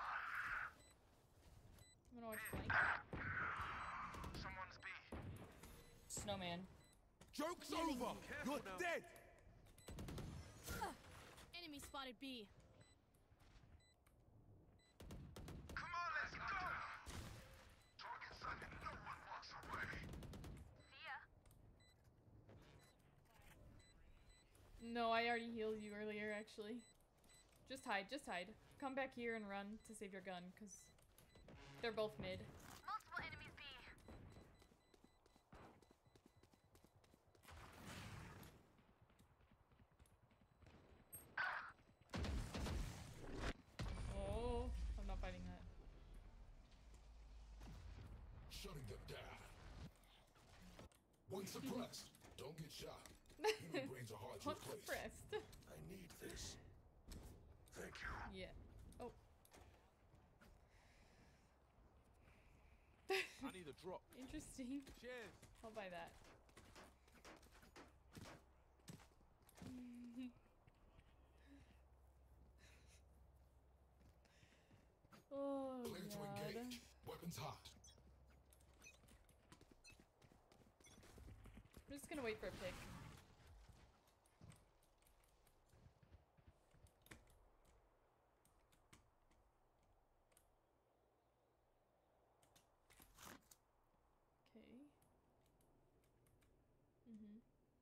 I'm gonna watch flank. Someone's B. Snowman. Joke's over. You're dead. Enemy spotted B. Come on, let's go. Target sighted. No one walks away. No, I already healed you earlier, actually. Just hide, just hide. Come back here and run to save your gun, because they're both mid. Multiple enemies B. Oh, I'm not fighting that. Shutting them down. One suppressed. Don't get shot. Human brains are hard to What's replace. suppressed? I need this. Thank you. Yeah. Oh. I need a drop. Interesting. Cheers. I'll buy that. Oh, Clear to God. engage. Weapons hot. I'm just gonna wait for a pick. Okay. Mm-hmm.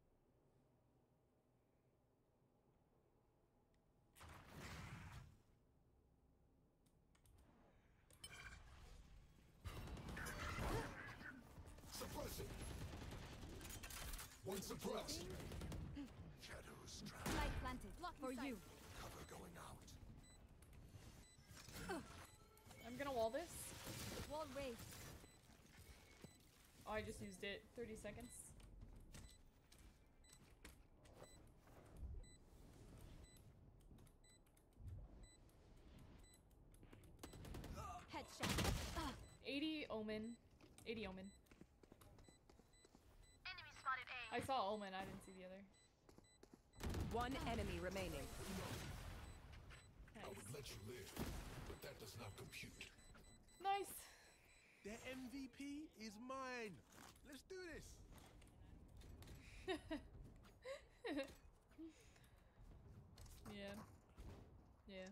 Suppress it. One suppressed. Shadows trapped. Light planted. For you. Cover going out. I'm gonna wall this. Wall raised. Oh, I just used it. 30 seconds. Headshot. 80 Omen. 80 Omen. I saw Omen, I didn't see the other. One enemy remaining. I would let you live, but that does not compute. Nice. The MVP is mine. Let's do this. Yeah. Yeah.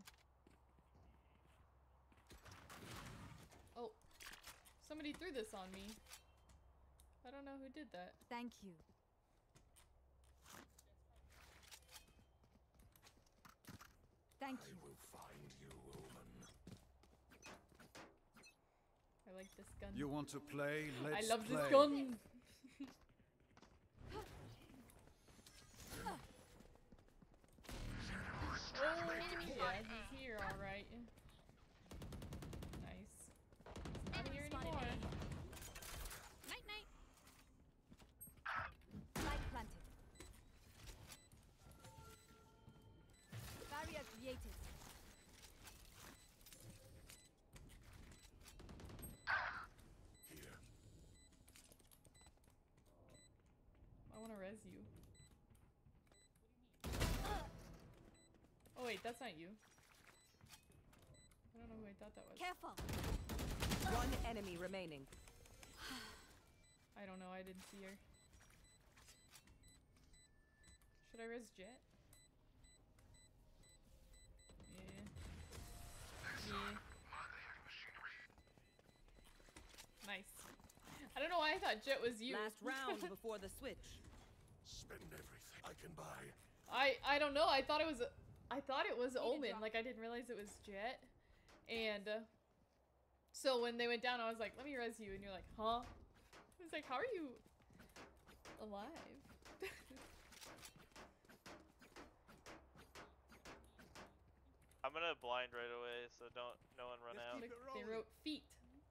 Oh. Somebody threw this on me. I don't know who did that. Thank you. Thank you. I will find you, Omen. I like this gun. You want to play? Let's I love play. this gun. Oh, yeah, he's here, alright. Nice. He's not here anymore. Night night. Light planted. Barrier created. Here. I want to res you. Oh wait, that's not you. I don't know who I thought that was. Careful. One enemy remaining. I don't know, I didn't see her. Should I res Jet? Yeah. Yeah. Nice. I don't know why I thought Jet was you. Last round before the switch. Spend everything I can buy. I don't know. I thought it was Omen. Like I didn't realize it was Jet. And so when they went down, I was like, "Let me res you," and you're like, "Huh?" I was like, "How are you alive?" I'm gonna blind right away, so no one run out. Look, they wrote feet.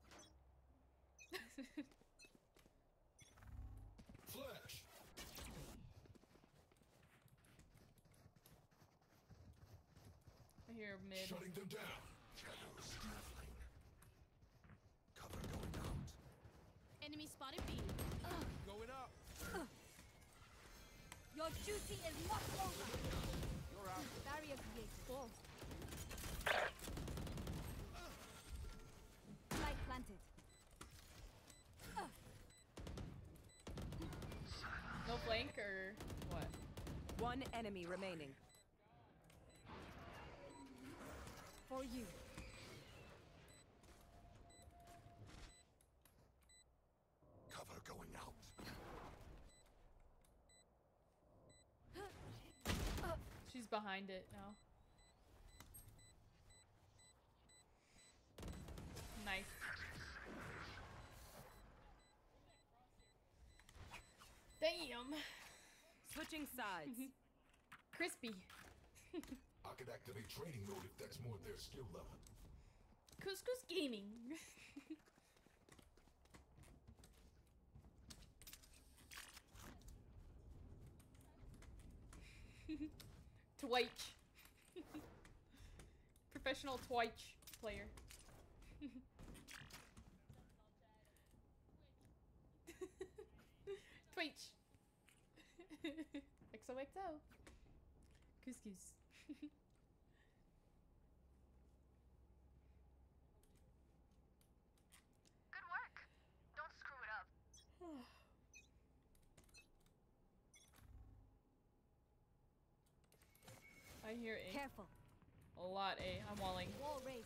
Flash. I hear mid. Shutting them down. Shadows traveling. Cover going out. Enemy spotted B. Going up. Your duty is not over. You're out. Barrier created. Light planted. No flank or what? One enemy remaining. For you. Cover going out. She's behind it now. Nice. Damn. Switching sides. Crispy. I could activate training mode if that's more their skill level. Couscous Gaming. Twitch. Professional Twitch player. Twitch. XOXO. Couscous. I hear A. Careful. A lot A. I'm walling. Wall raised.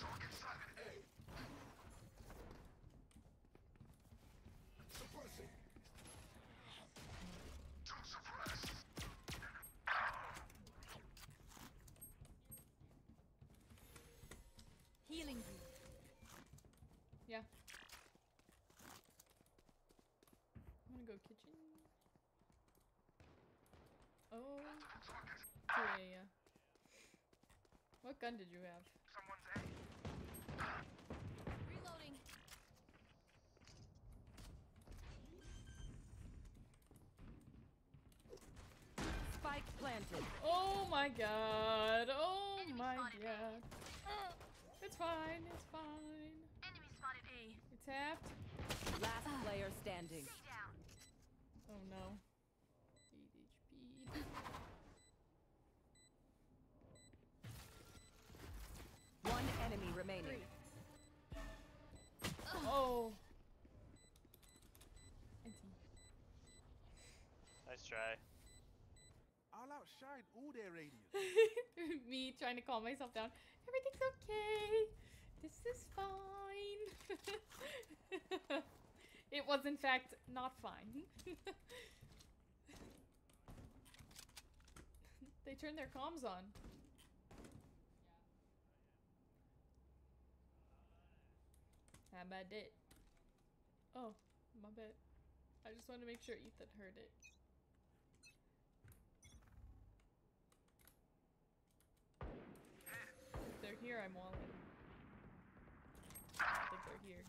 Suppressing. Healing you. Yeah. I'm gonna go kitchen. Oh. Yeah. What gun did you have? Reloading. Spike planted. Oh my god. Oh my god. It's fine. It's fine. Enemy spotted A. It's tapped. Last player standing. Oh no. 8 HP. One enemy remaining. Oh. Nice try. I'll outshine all their radiance. Me trying to calm myself down. Everything's okay. This is fine. It was in fact not fine. They turned their comms on. How about it? Oh, my bad. I just wanted to make sure Ethan heard it. If they're here, I'm walling. I don't think they're here.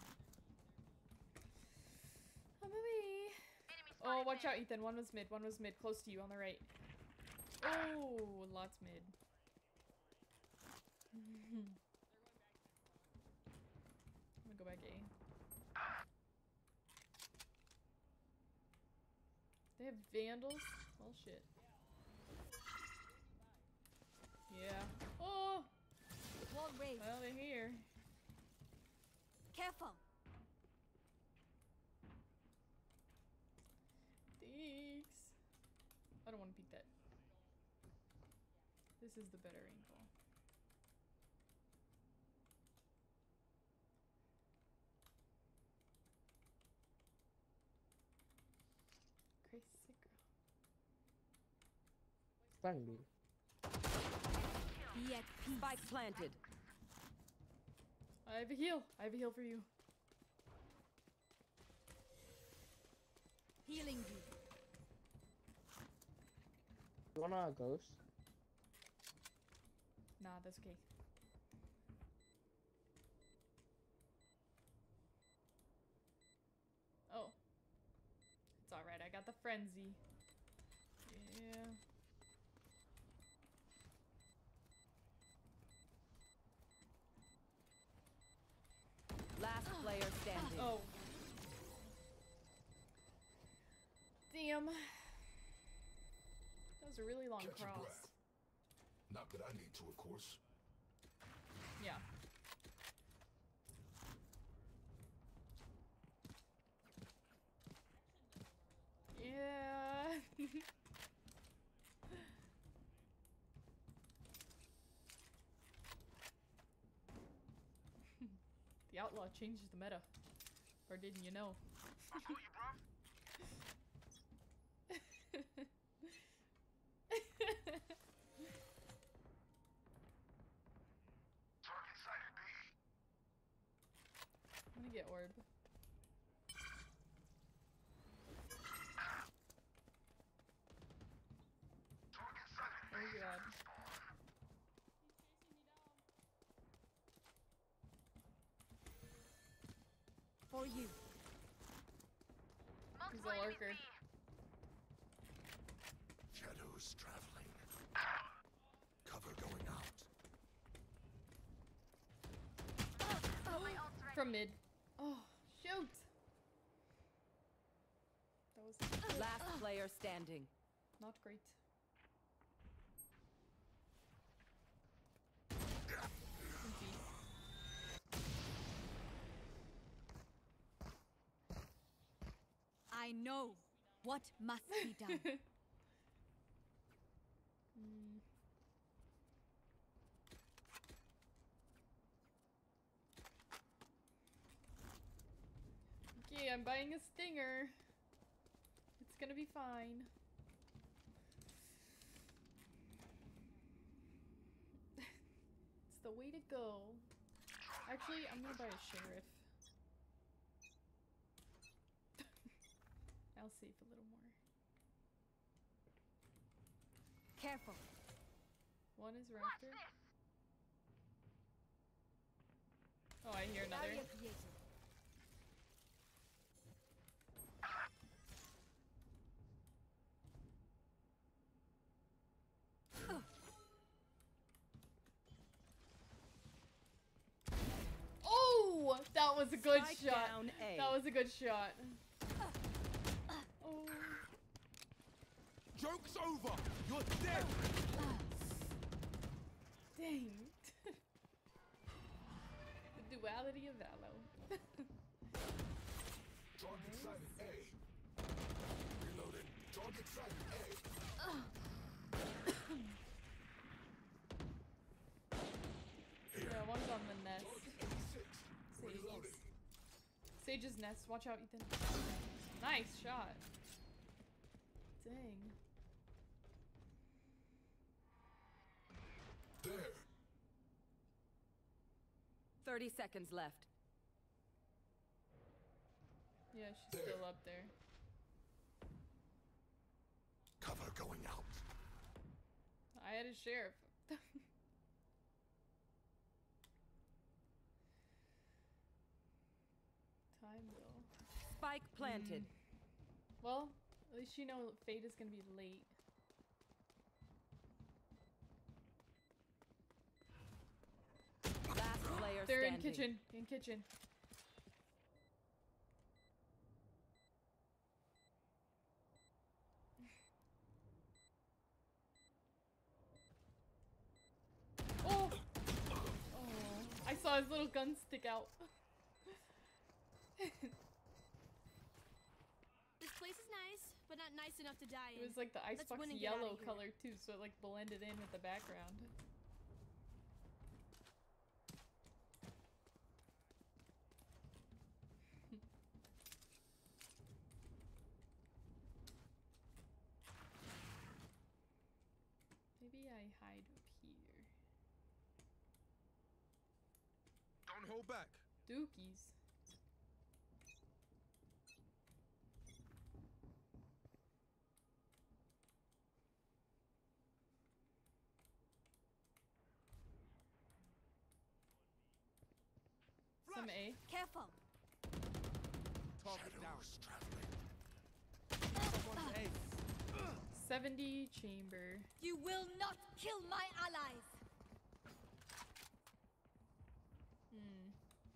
I'm away. Oh, watch out, Ethan. One was mid. One was mid. Close to you on the right. Oh, lots mid. I'm gonna go back A. They have vandals? Oh shit. Yeah. Oh! Wall raised. Well, they're here. Careful. Thanks. I don't want to peek that. This is the better angle. Crazy girl. Starting B. Be at peace. Spike planted. I have a heal. I have a heal for you. Healing you. You want a ghost? Nah, that's okay. Oh. It's alright, I got the frenzy. Yeah. Last player standing. Oh. Damn. That was a really long Catch your cross. breath. Not that I need to, of course. Yeah. Yeah. The outlaw changed the meta. Or didn't you know? I feel you, bruv. Target sighted B. I'm gonna get orb. Target sighted B. Oh god. For you. He's a lurker. Shadows traveling. Cover going out. From mid. Oh, shoot! That was Last player standing. not great. I know what must be done. I'm buying a stinger. It's gonna be fine. It's the way to go. Actually, I'm gonna buy a sheriff. I'll save a little more. Careful. One is Raptor. Oh, I hear another. Barrier created. Oh, that was a good Spike shot. down A. That was a good shot. Oh. Joke's over! You're dead! Dang. The duality of Valo. Target sighted A. Reloading. Target sighted A. Yeah, one's on the nest. Sage. Reloading. Sage's nest. Watch out, Ethan. Nice shot. Dang. There. 30 seconds left. Yeah, she's still up there. Cover going out. I had a sheriff. Time though. Spike planted. Well, at least you know Fate is gonna be late. Last player They're standing. in kitchen. In kitchen. Oh! Oh! I saw his little gun stick out. This place is nice, but not nice enough to die in. It was like the Let's icebox win and get yellow outta here. color too, so it like blended in with the background. Maybe I hide up here. Don't hold back. Dookies. Some A. Careful. Target down. Shadows traveling. Someone's A. 70 chamber. You will not kill my allies. Hmm.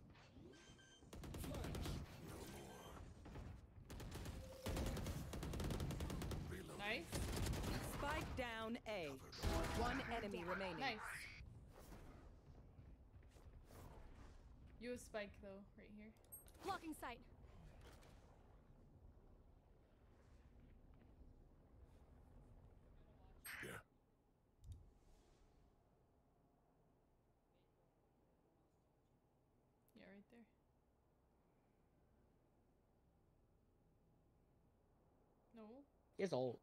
Nice. Spike down A. One enemy remaining. Nice. You have spike though, right here. Blocking sight. Yeah. Yeah, right there. No. He's old.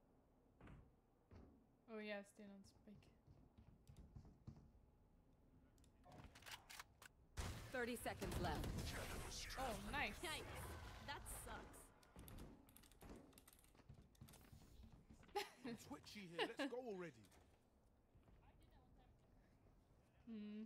Oh yeah, stand on spike. 30 seconds left. Oh, nice. Yikes. That sucks. Twitchy here. Let's go already. Hmm.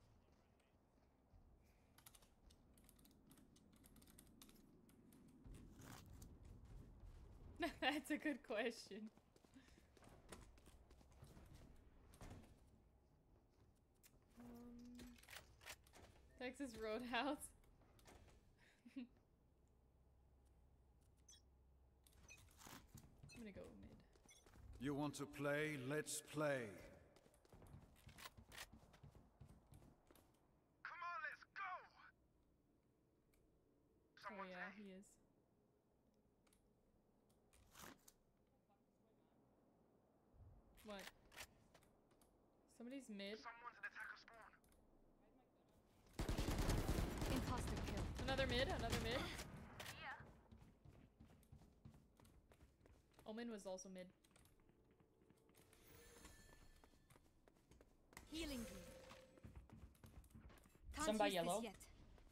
That's a good question. Texas Roadhouse. I'm gonna go mid. You want to play? Let's play. Come on, let's go. Oh yeah, he is. What? Somebody's mid. Someone's an attacker spawn. Imposter kill. Another mid, another mid. Omen was also mid. Healing you. Can't Some by use this yellow. yet.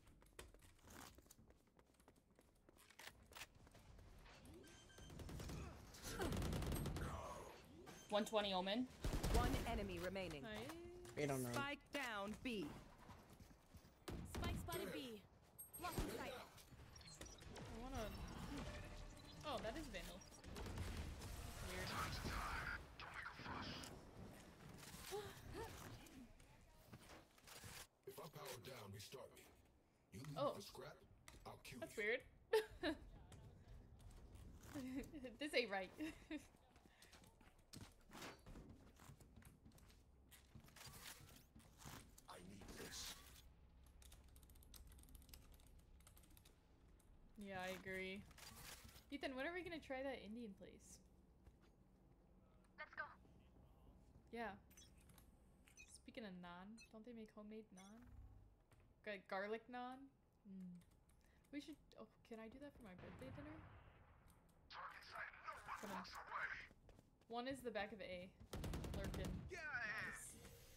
120 Omen. One enemy remaining. We don't know. Spike down B. Spike spotted B. Blocking sight. I wanna. Oh, that is Vandal. Weird. If I power down, restart me. You leave Oh. for scrap, I'll kill That's you. weird. This ain't right. I need this. Yeah, I agree. Ethan, when are we gonna try that Indian place? Let's go. Yeah. Speaking of naan, don't they make homemade naan? Garlic naan? Mm. We should. Oh, can I do that for my birthday dinner? Come on. One is the back of A. Lurkin. Yes.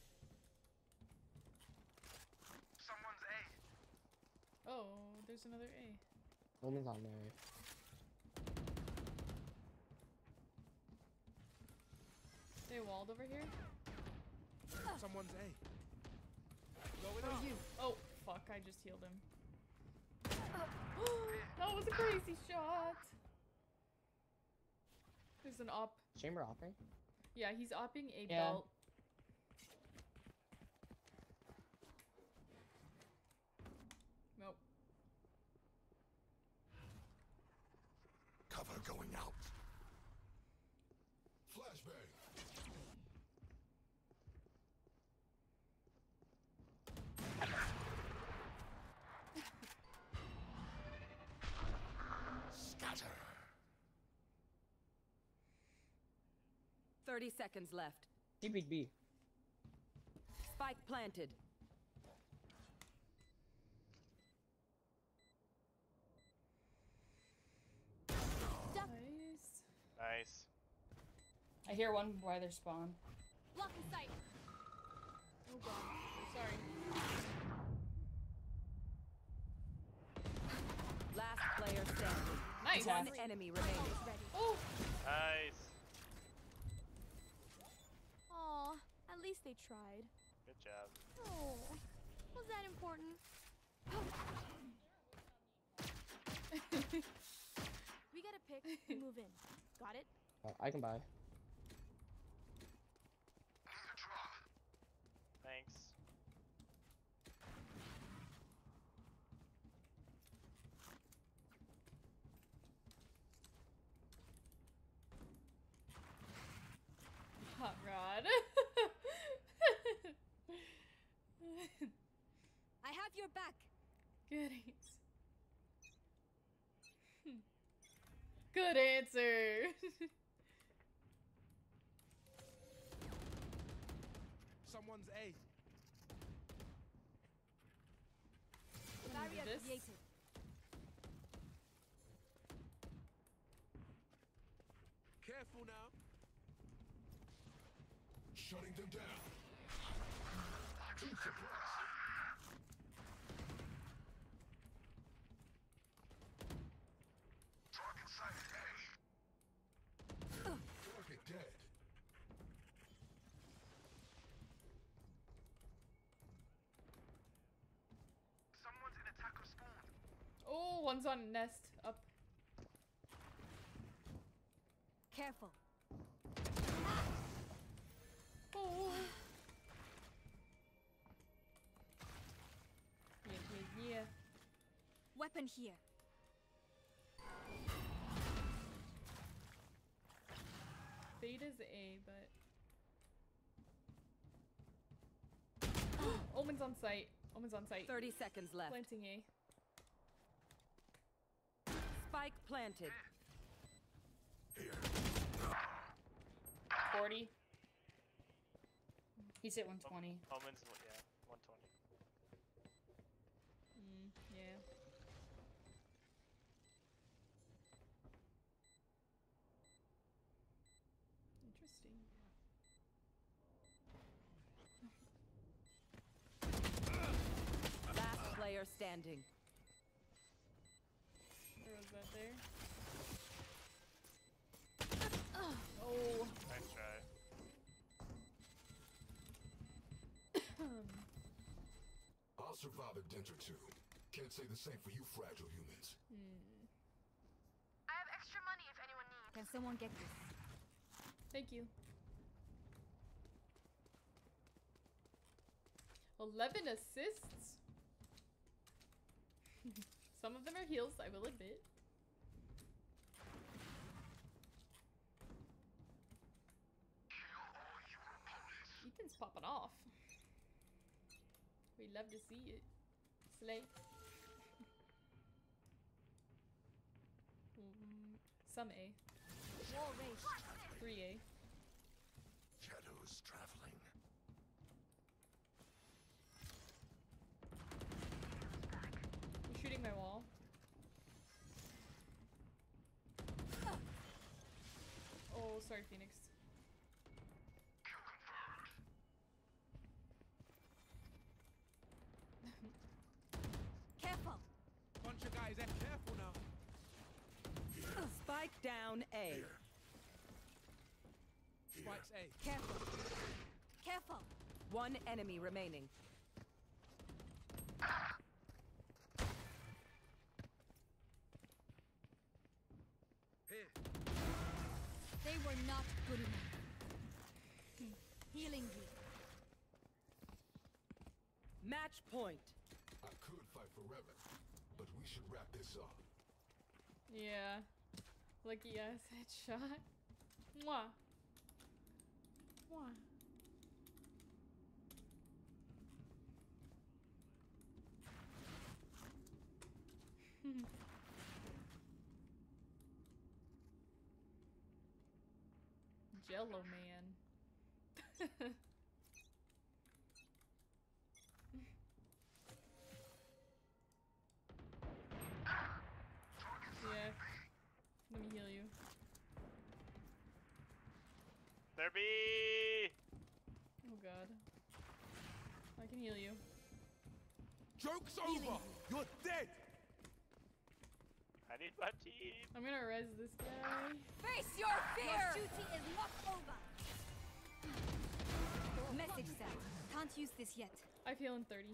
Someone's A. Oh, there's another A. Woman's on there. They walled over here? Someone's A. Going up. You. Oh, fuck, I just healed him. That was a crazy shot. There's an op. Chamber opping? Yeah, he's opping a Yeah. belt. Nope. Cover going out. Flashbang. Scatter. 30 seconds left. He beat B. Spike planted. Nice. Nice. I hear one by their spawn. Blocking sight. Oh god. Sorry. Last player standing. Nice. One enemy remaining. Oh. Nice. Aw, at least they tried. Good job. Oh, was that important? We gotta pick and move in. Got it? I can buy. Thanks. Hot rod. I have your back. Goodies. Good answer. Someone's A. Barrier this? created. Careful now. Shutting them down. Too suppressed. Target sighted A. Target dead. Someone's in attacker spawn. Oh, one's on nest. Up. Careful. Oh. Yeah. Weapon here. Beta's A, but Omen's on site. Omen's on site. 30 seconds left. Planting A. Spike planted. 40. He's hit 120. Omen's, yeah, 120. Yeah. standing. Where was that there? Oh. Nice try. I'll survive a dent or two. Can't say the same for you fragile humans. I have extra money if anyone needs. Can someone get this? Thank you. 11 assists? Some of them are heals, I will admit. Ethan's popping off. We love to see it. Slay. Some A. Wall race. 3A. Shadows traveling. You're shooting my wall. Oh, sorry, Phoenix. Careful. Bunch of guys, careful now. Spike down A. Spike's A. Careful. Careful. One enemy remaining. Here. They were not good enough. Healing you. Match point. I could fight forever, but we should wrap this up. Yeah. Lucky ass headshot. Mwah. Mwah. Jello man. Yeah. Let me heal you. There be. Oh god. I can heal you. Joke's over. You're dead. I need my team. I'm gonna res this guy. Face your fear! Your duty is not over. Message sent. Can't use this yet. I feel in 30.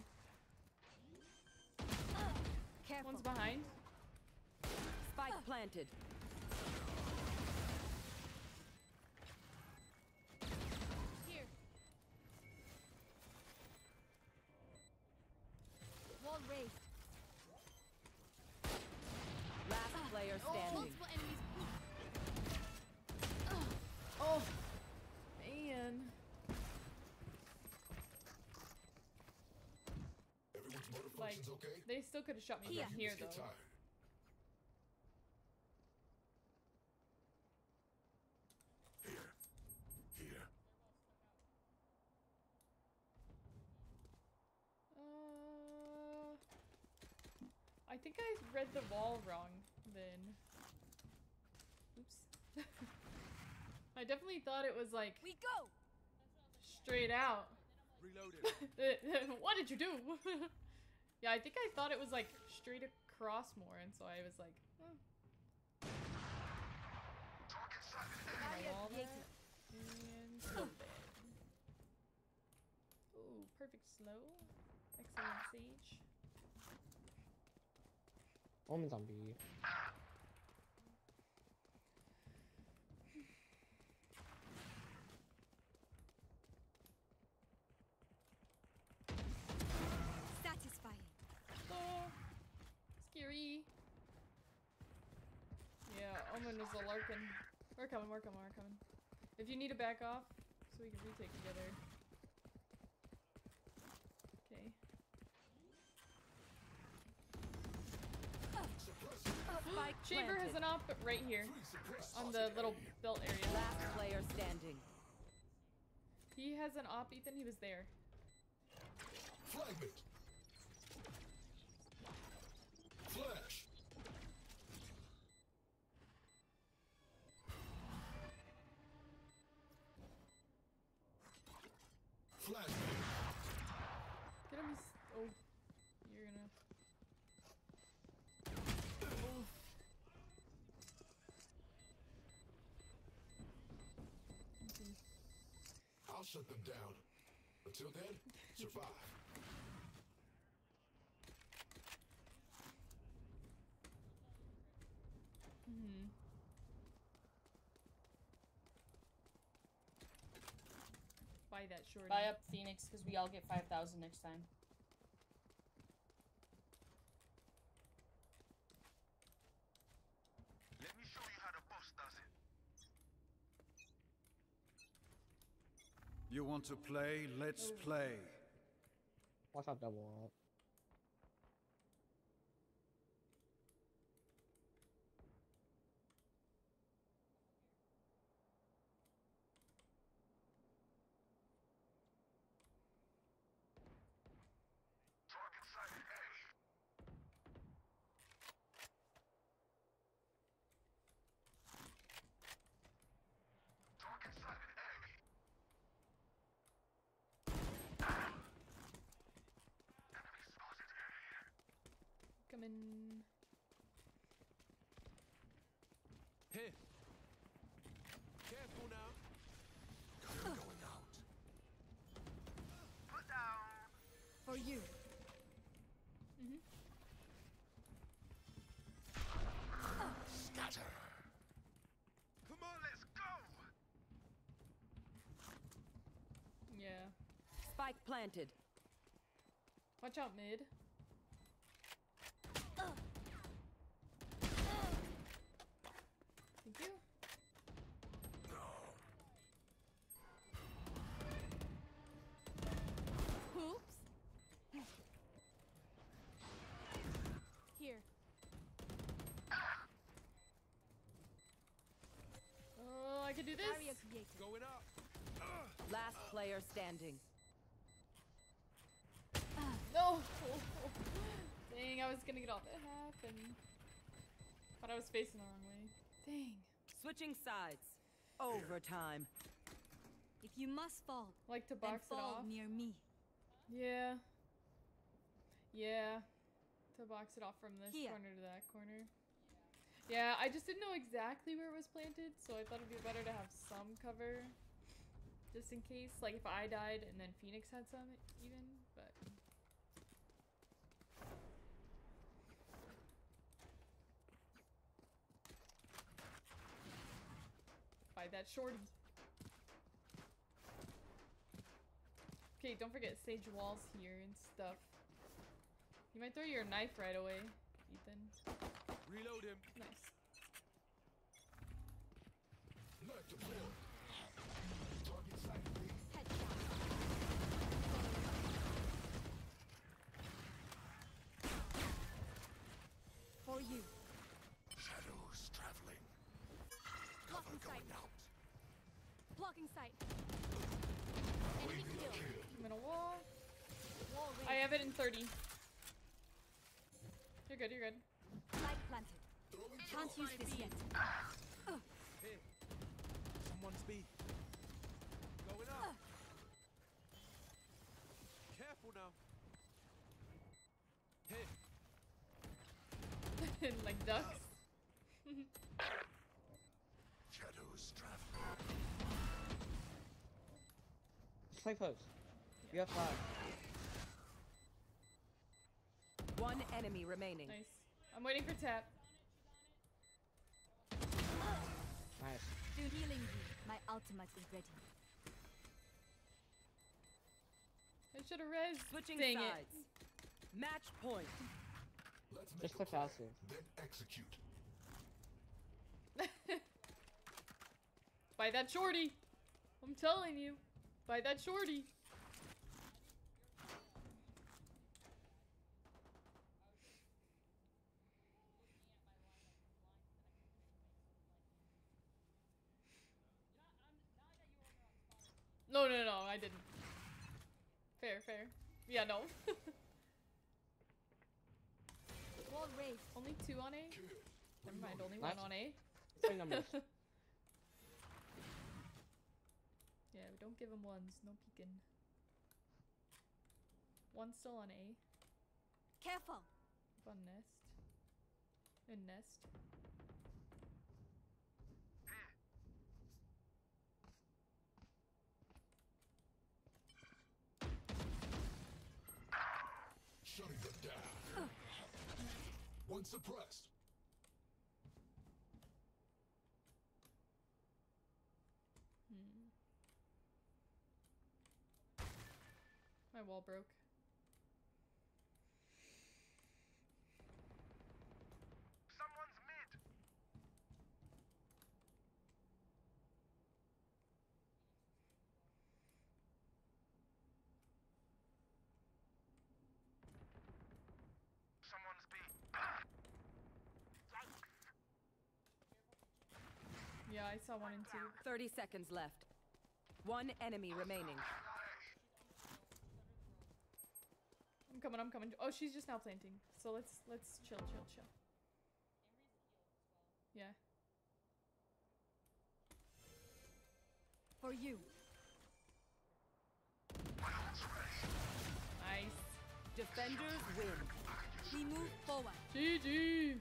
Careful. One's behind. Spike planted. Here. Wall raised. Last player standing. Multiple enemies. Oh, man. Everyone's motor Like, functions okay? they still could have shot me from here, Humans get though. tired. Here. I think I read the wall wrong then. Oops. I definitely thought it was like We go. straight out. Reloaded. What did you do? Yeah, I think I thought it was like straight across more, and so I was like, wall that, and slow bed. Ooh, perfect slow. Excellent Sage. Omen's on B. Satisfying. Oh, scary. Yeah, Omen is a larkin. We're coming, we're coming, we're coming. If you need to back off, so we can retake together. Okay. Chamber has an op right here. On the little belt area. Last player standing. He has an op, Ethan, he was there. Fragment. Flash. Flash. Get him, oh, you're gonna... shut them down. Until then, survive. Hmm. Buy that shorty. Buy up Phoenix because we all get 5,000 next time. Let me show you how the boss does it. You want to play? Let's play. Watch out, double up. Target sighted A. Target sighted A. Enemy spotted A. Coming. Here. Careful now. Cover going out. Put down. For you. Mhm. Scatter. Come on, let's go. Yeah. Spike planted. Watch out, mid. Thank you. Oops. Here. Oh, I can do this. Barrier created. Going up. Last player standing. No. Dang, I was gonna get all that happen. But I was facing the wrong way. Dang. Switching sides. Overtime. If you must fall, Like to then box it fall off. near me. Yeah. Yeah. To box it off from this Here. corner to that corner. Yeah, I just didn't know exactly where it was planted, so I thought it'd be better to have some cover. Just in case. Like if I died and then Phoenix had some even, but... Buy that shorty. Okay, don't forget sage walls here and stuff. You might throw your knife right away, Ethan. Reload him. Nice. Knife deployed. Target sighted B. For you. Shadows traveling. Cover Blocking going sight. out. Blocking sight. Enemy kill. I'm in a wall. Wall I raised. have it in 30. You're good, you're good. Light planted. Can't use this yet. Here. Someone's B. Going up. Careful now. Here. Like ducks. Shadows traveling. Just play close. You have 5. One enemy remaining. Nice. I'm waiting for tap. Nice. Do healing you. My ultimate is ready. I should have res. Switching Dang sides. Match point. Let's make Just a play plan, faster. then execute. it. Buy that shorty. I'm telling you. Buy that shorty. No, no, no, I didn't. Fair, fair. Yeah, no. Wall raised. Only 2 on A? Never mind, only Nice. 1 on A. Same numbers. Yeah, we don't give him ones. No peeking. One's still on A. Careful. On nest. In nest. Point suppressed. My wall broke. Someone's mid. Someone's B. Yeah, I saw 1 and 2. 30 seconds left. One enemy remaining. I'm coming. Oh, she's just now planting. So let's chill. Yeah. For you. Nice. Defenders win. We move forward. GG.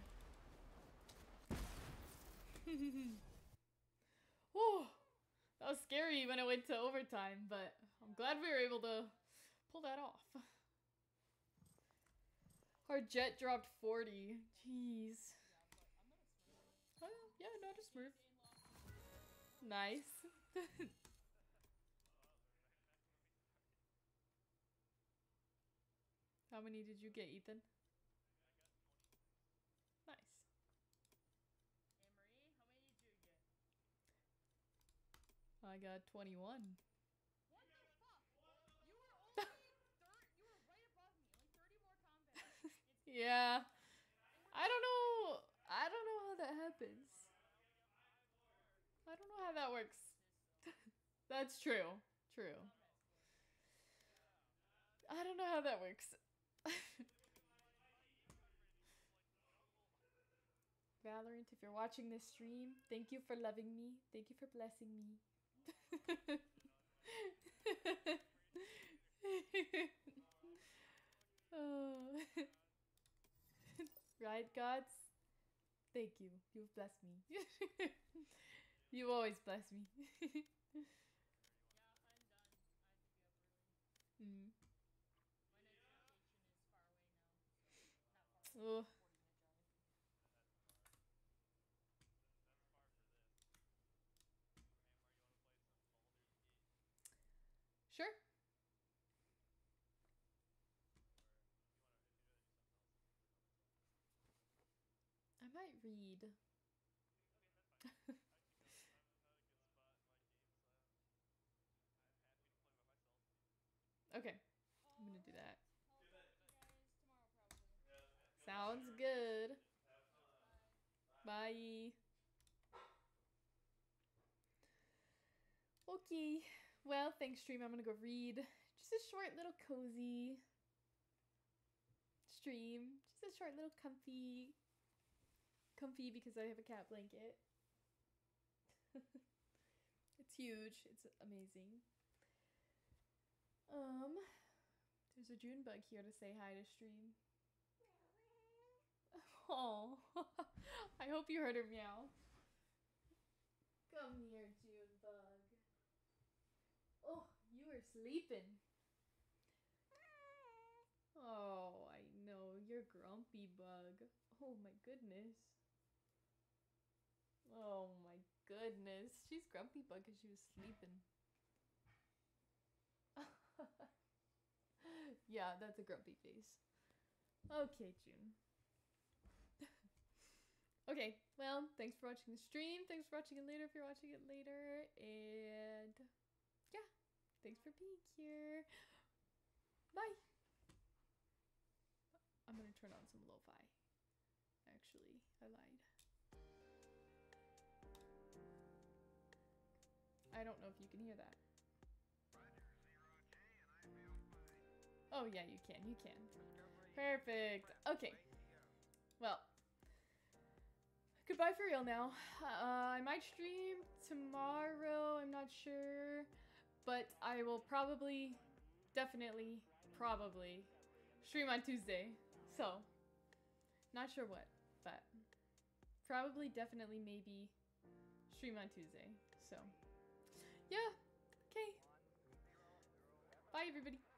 Whew. That was scary when it went to overtime, but I'm glad we were able to pull that off. Our jet dropped 40. Jeez. Oh, yeah, not a smurf. Nice. How many did you get, Ethan? Nice. I got 21. Yeah. I don't know how that happens. I don't know how that works. That's true. True. I don't know how that works. Valorant, if you're watching this stream, thank you for loving me. Thank you for blessing me. Oh. Right, gods? Thank you. You've blessed me. You always bless me. Oh. Sure. I might read. Okay, I'm gonna do that. Sounds good. Bye. Okay. Well, thanks, stream. I'm gonna go read. Just a short little cozy stream. Just a short little comfy because I have a cat blanket. It's huge. It's amazing. There's a June bug here to say hi to stream. Oh, I hope you heard her meow. Come here, June bug. Oh, you were sleeping. Oh, I know. You're grumpy, bug. Oh my goodness. Oh my goodness. She's grumpy bug because she was sleeping. Yeah, that's a grumpy face. Okay, June. Okay, well, thanks for watching the stream. Thanks for watching it later if you're watching it later. And yeah, thanks for being here. Bye. I'm gonna turn on some lo-fi. Actually, I lied. I don't know if you can hear that. Oh yeah, you can. You can. Perfect. Okay. Well. Goodbye for real now. I might stream tomorrow, I'm not sure. But I will probably, definitely, probably stream on Tuesday. So, not sure what, but probably, definitely, maybe stream on Tuesday. So, yeah. Okay. Bye, everybody.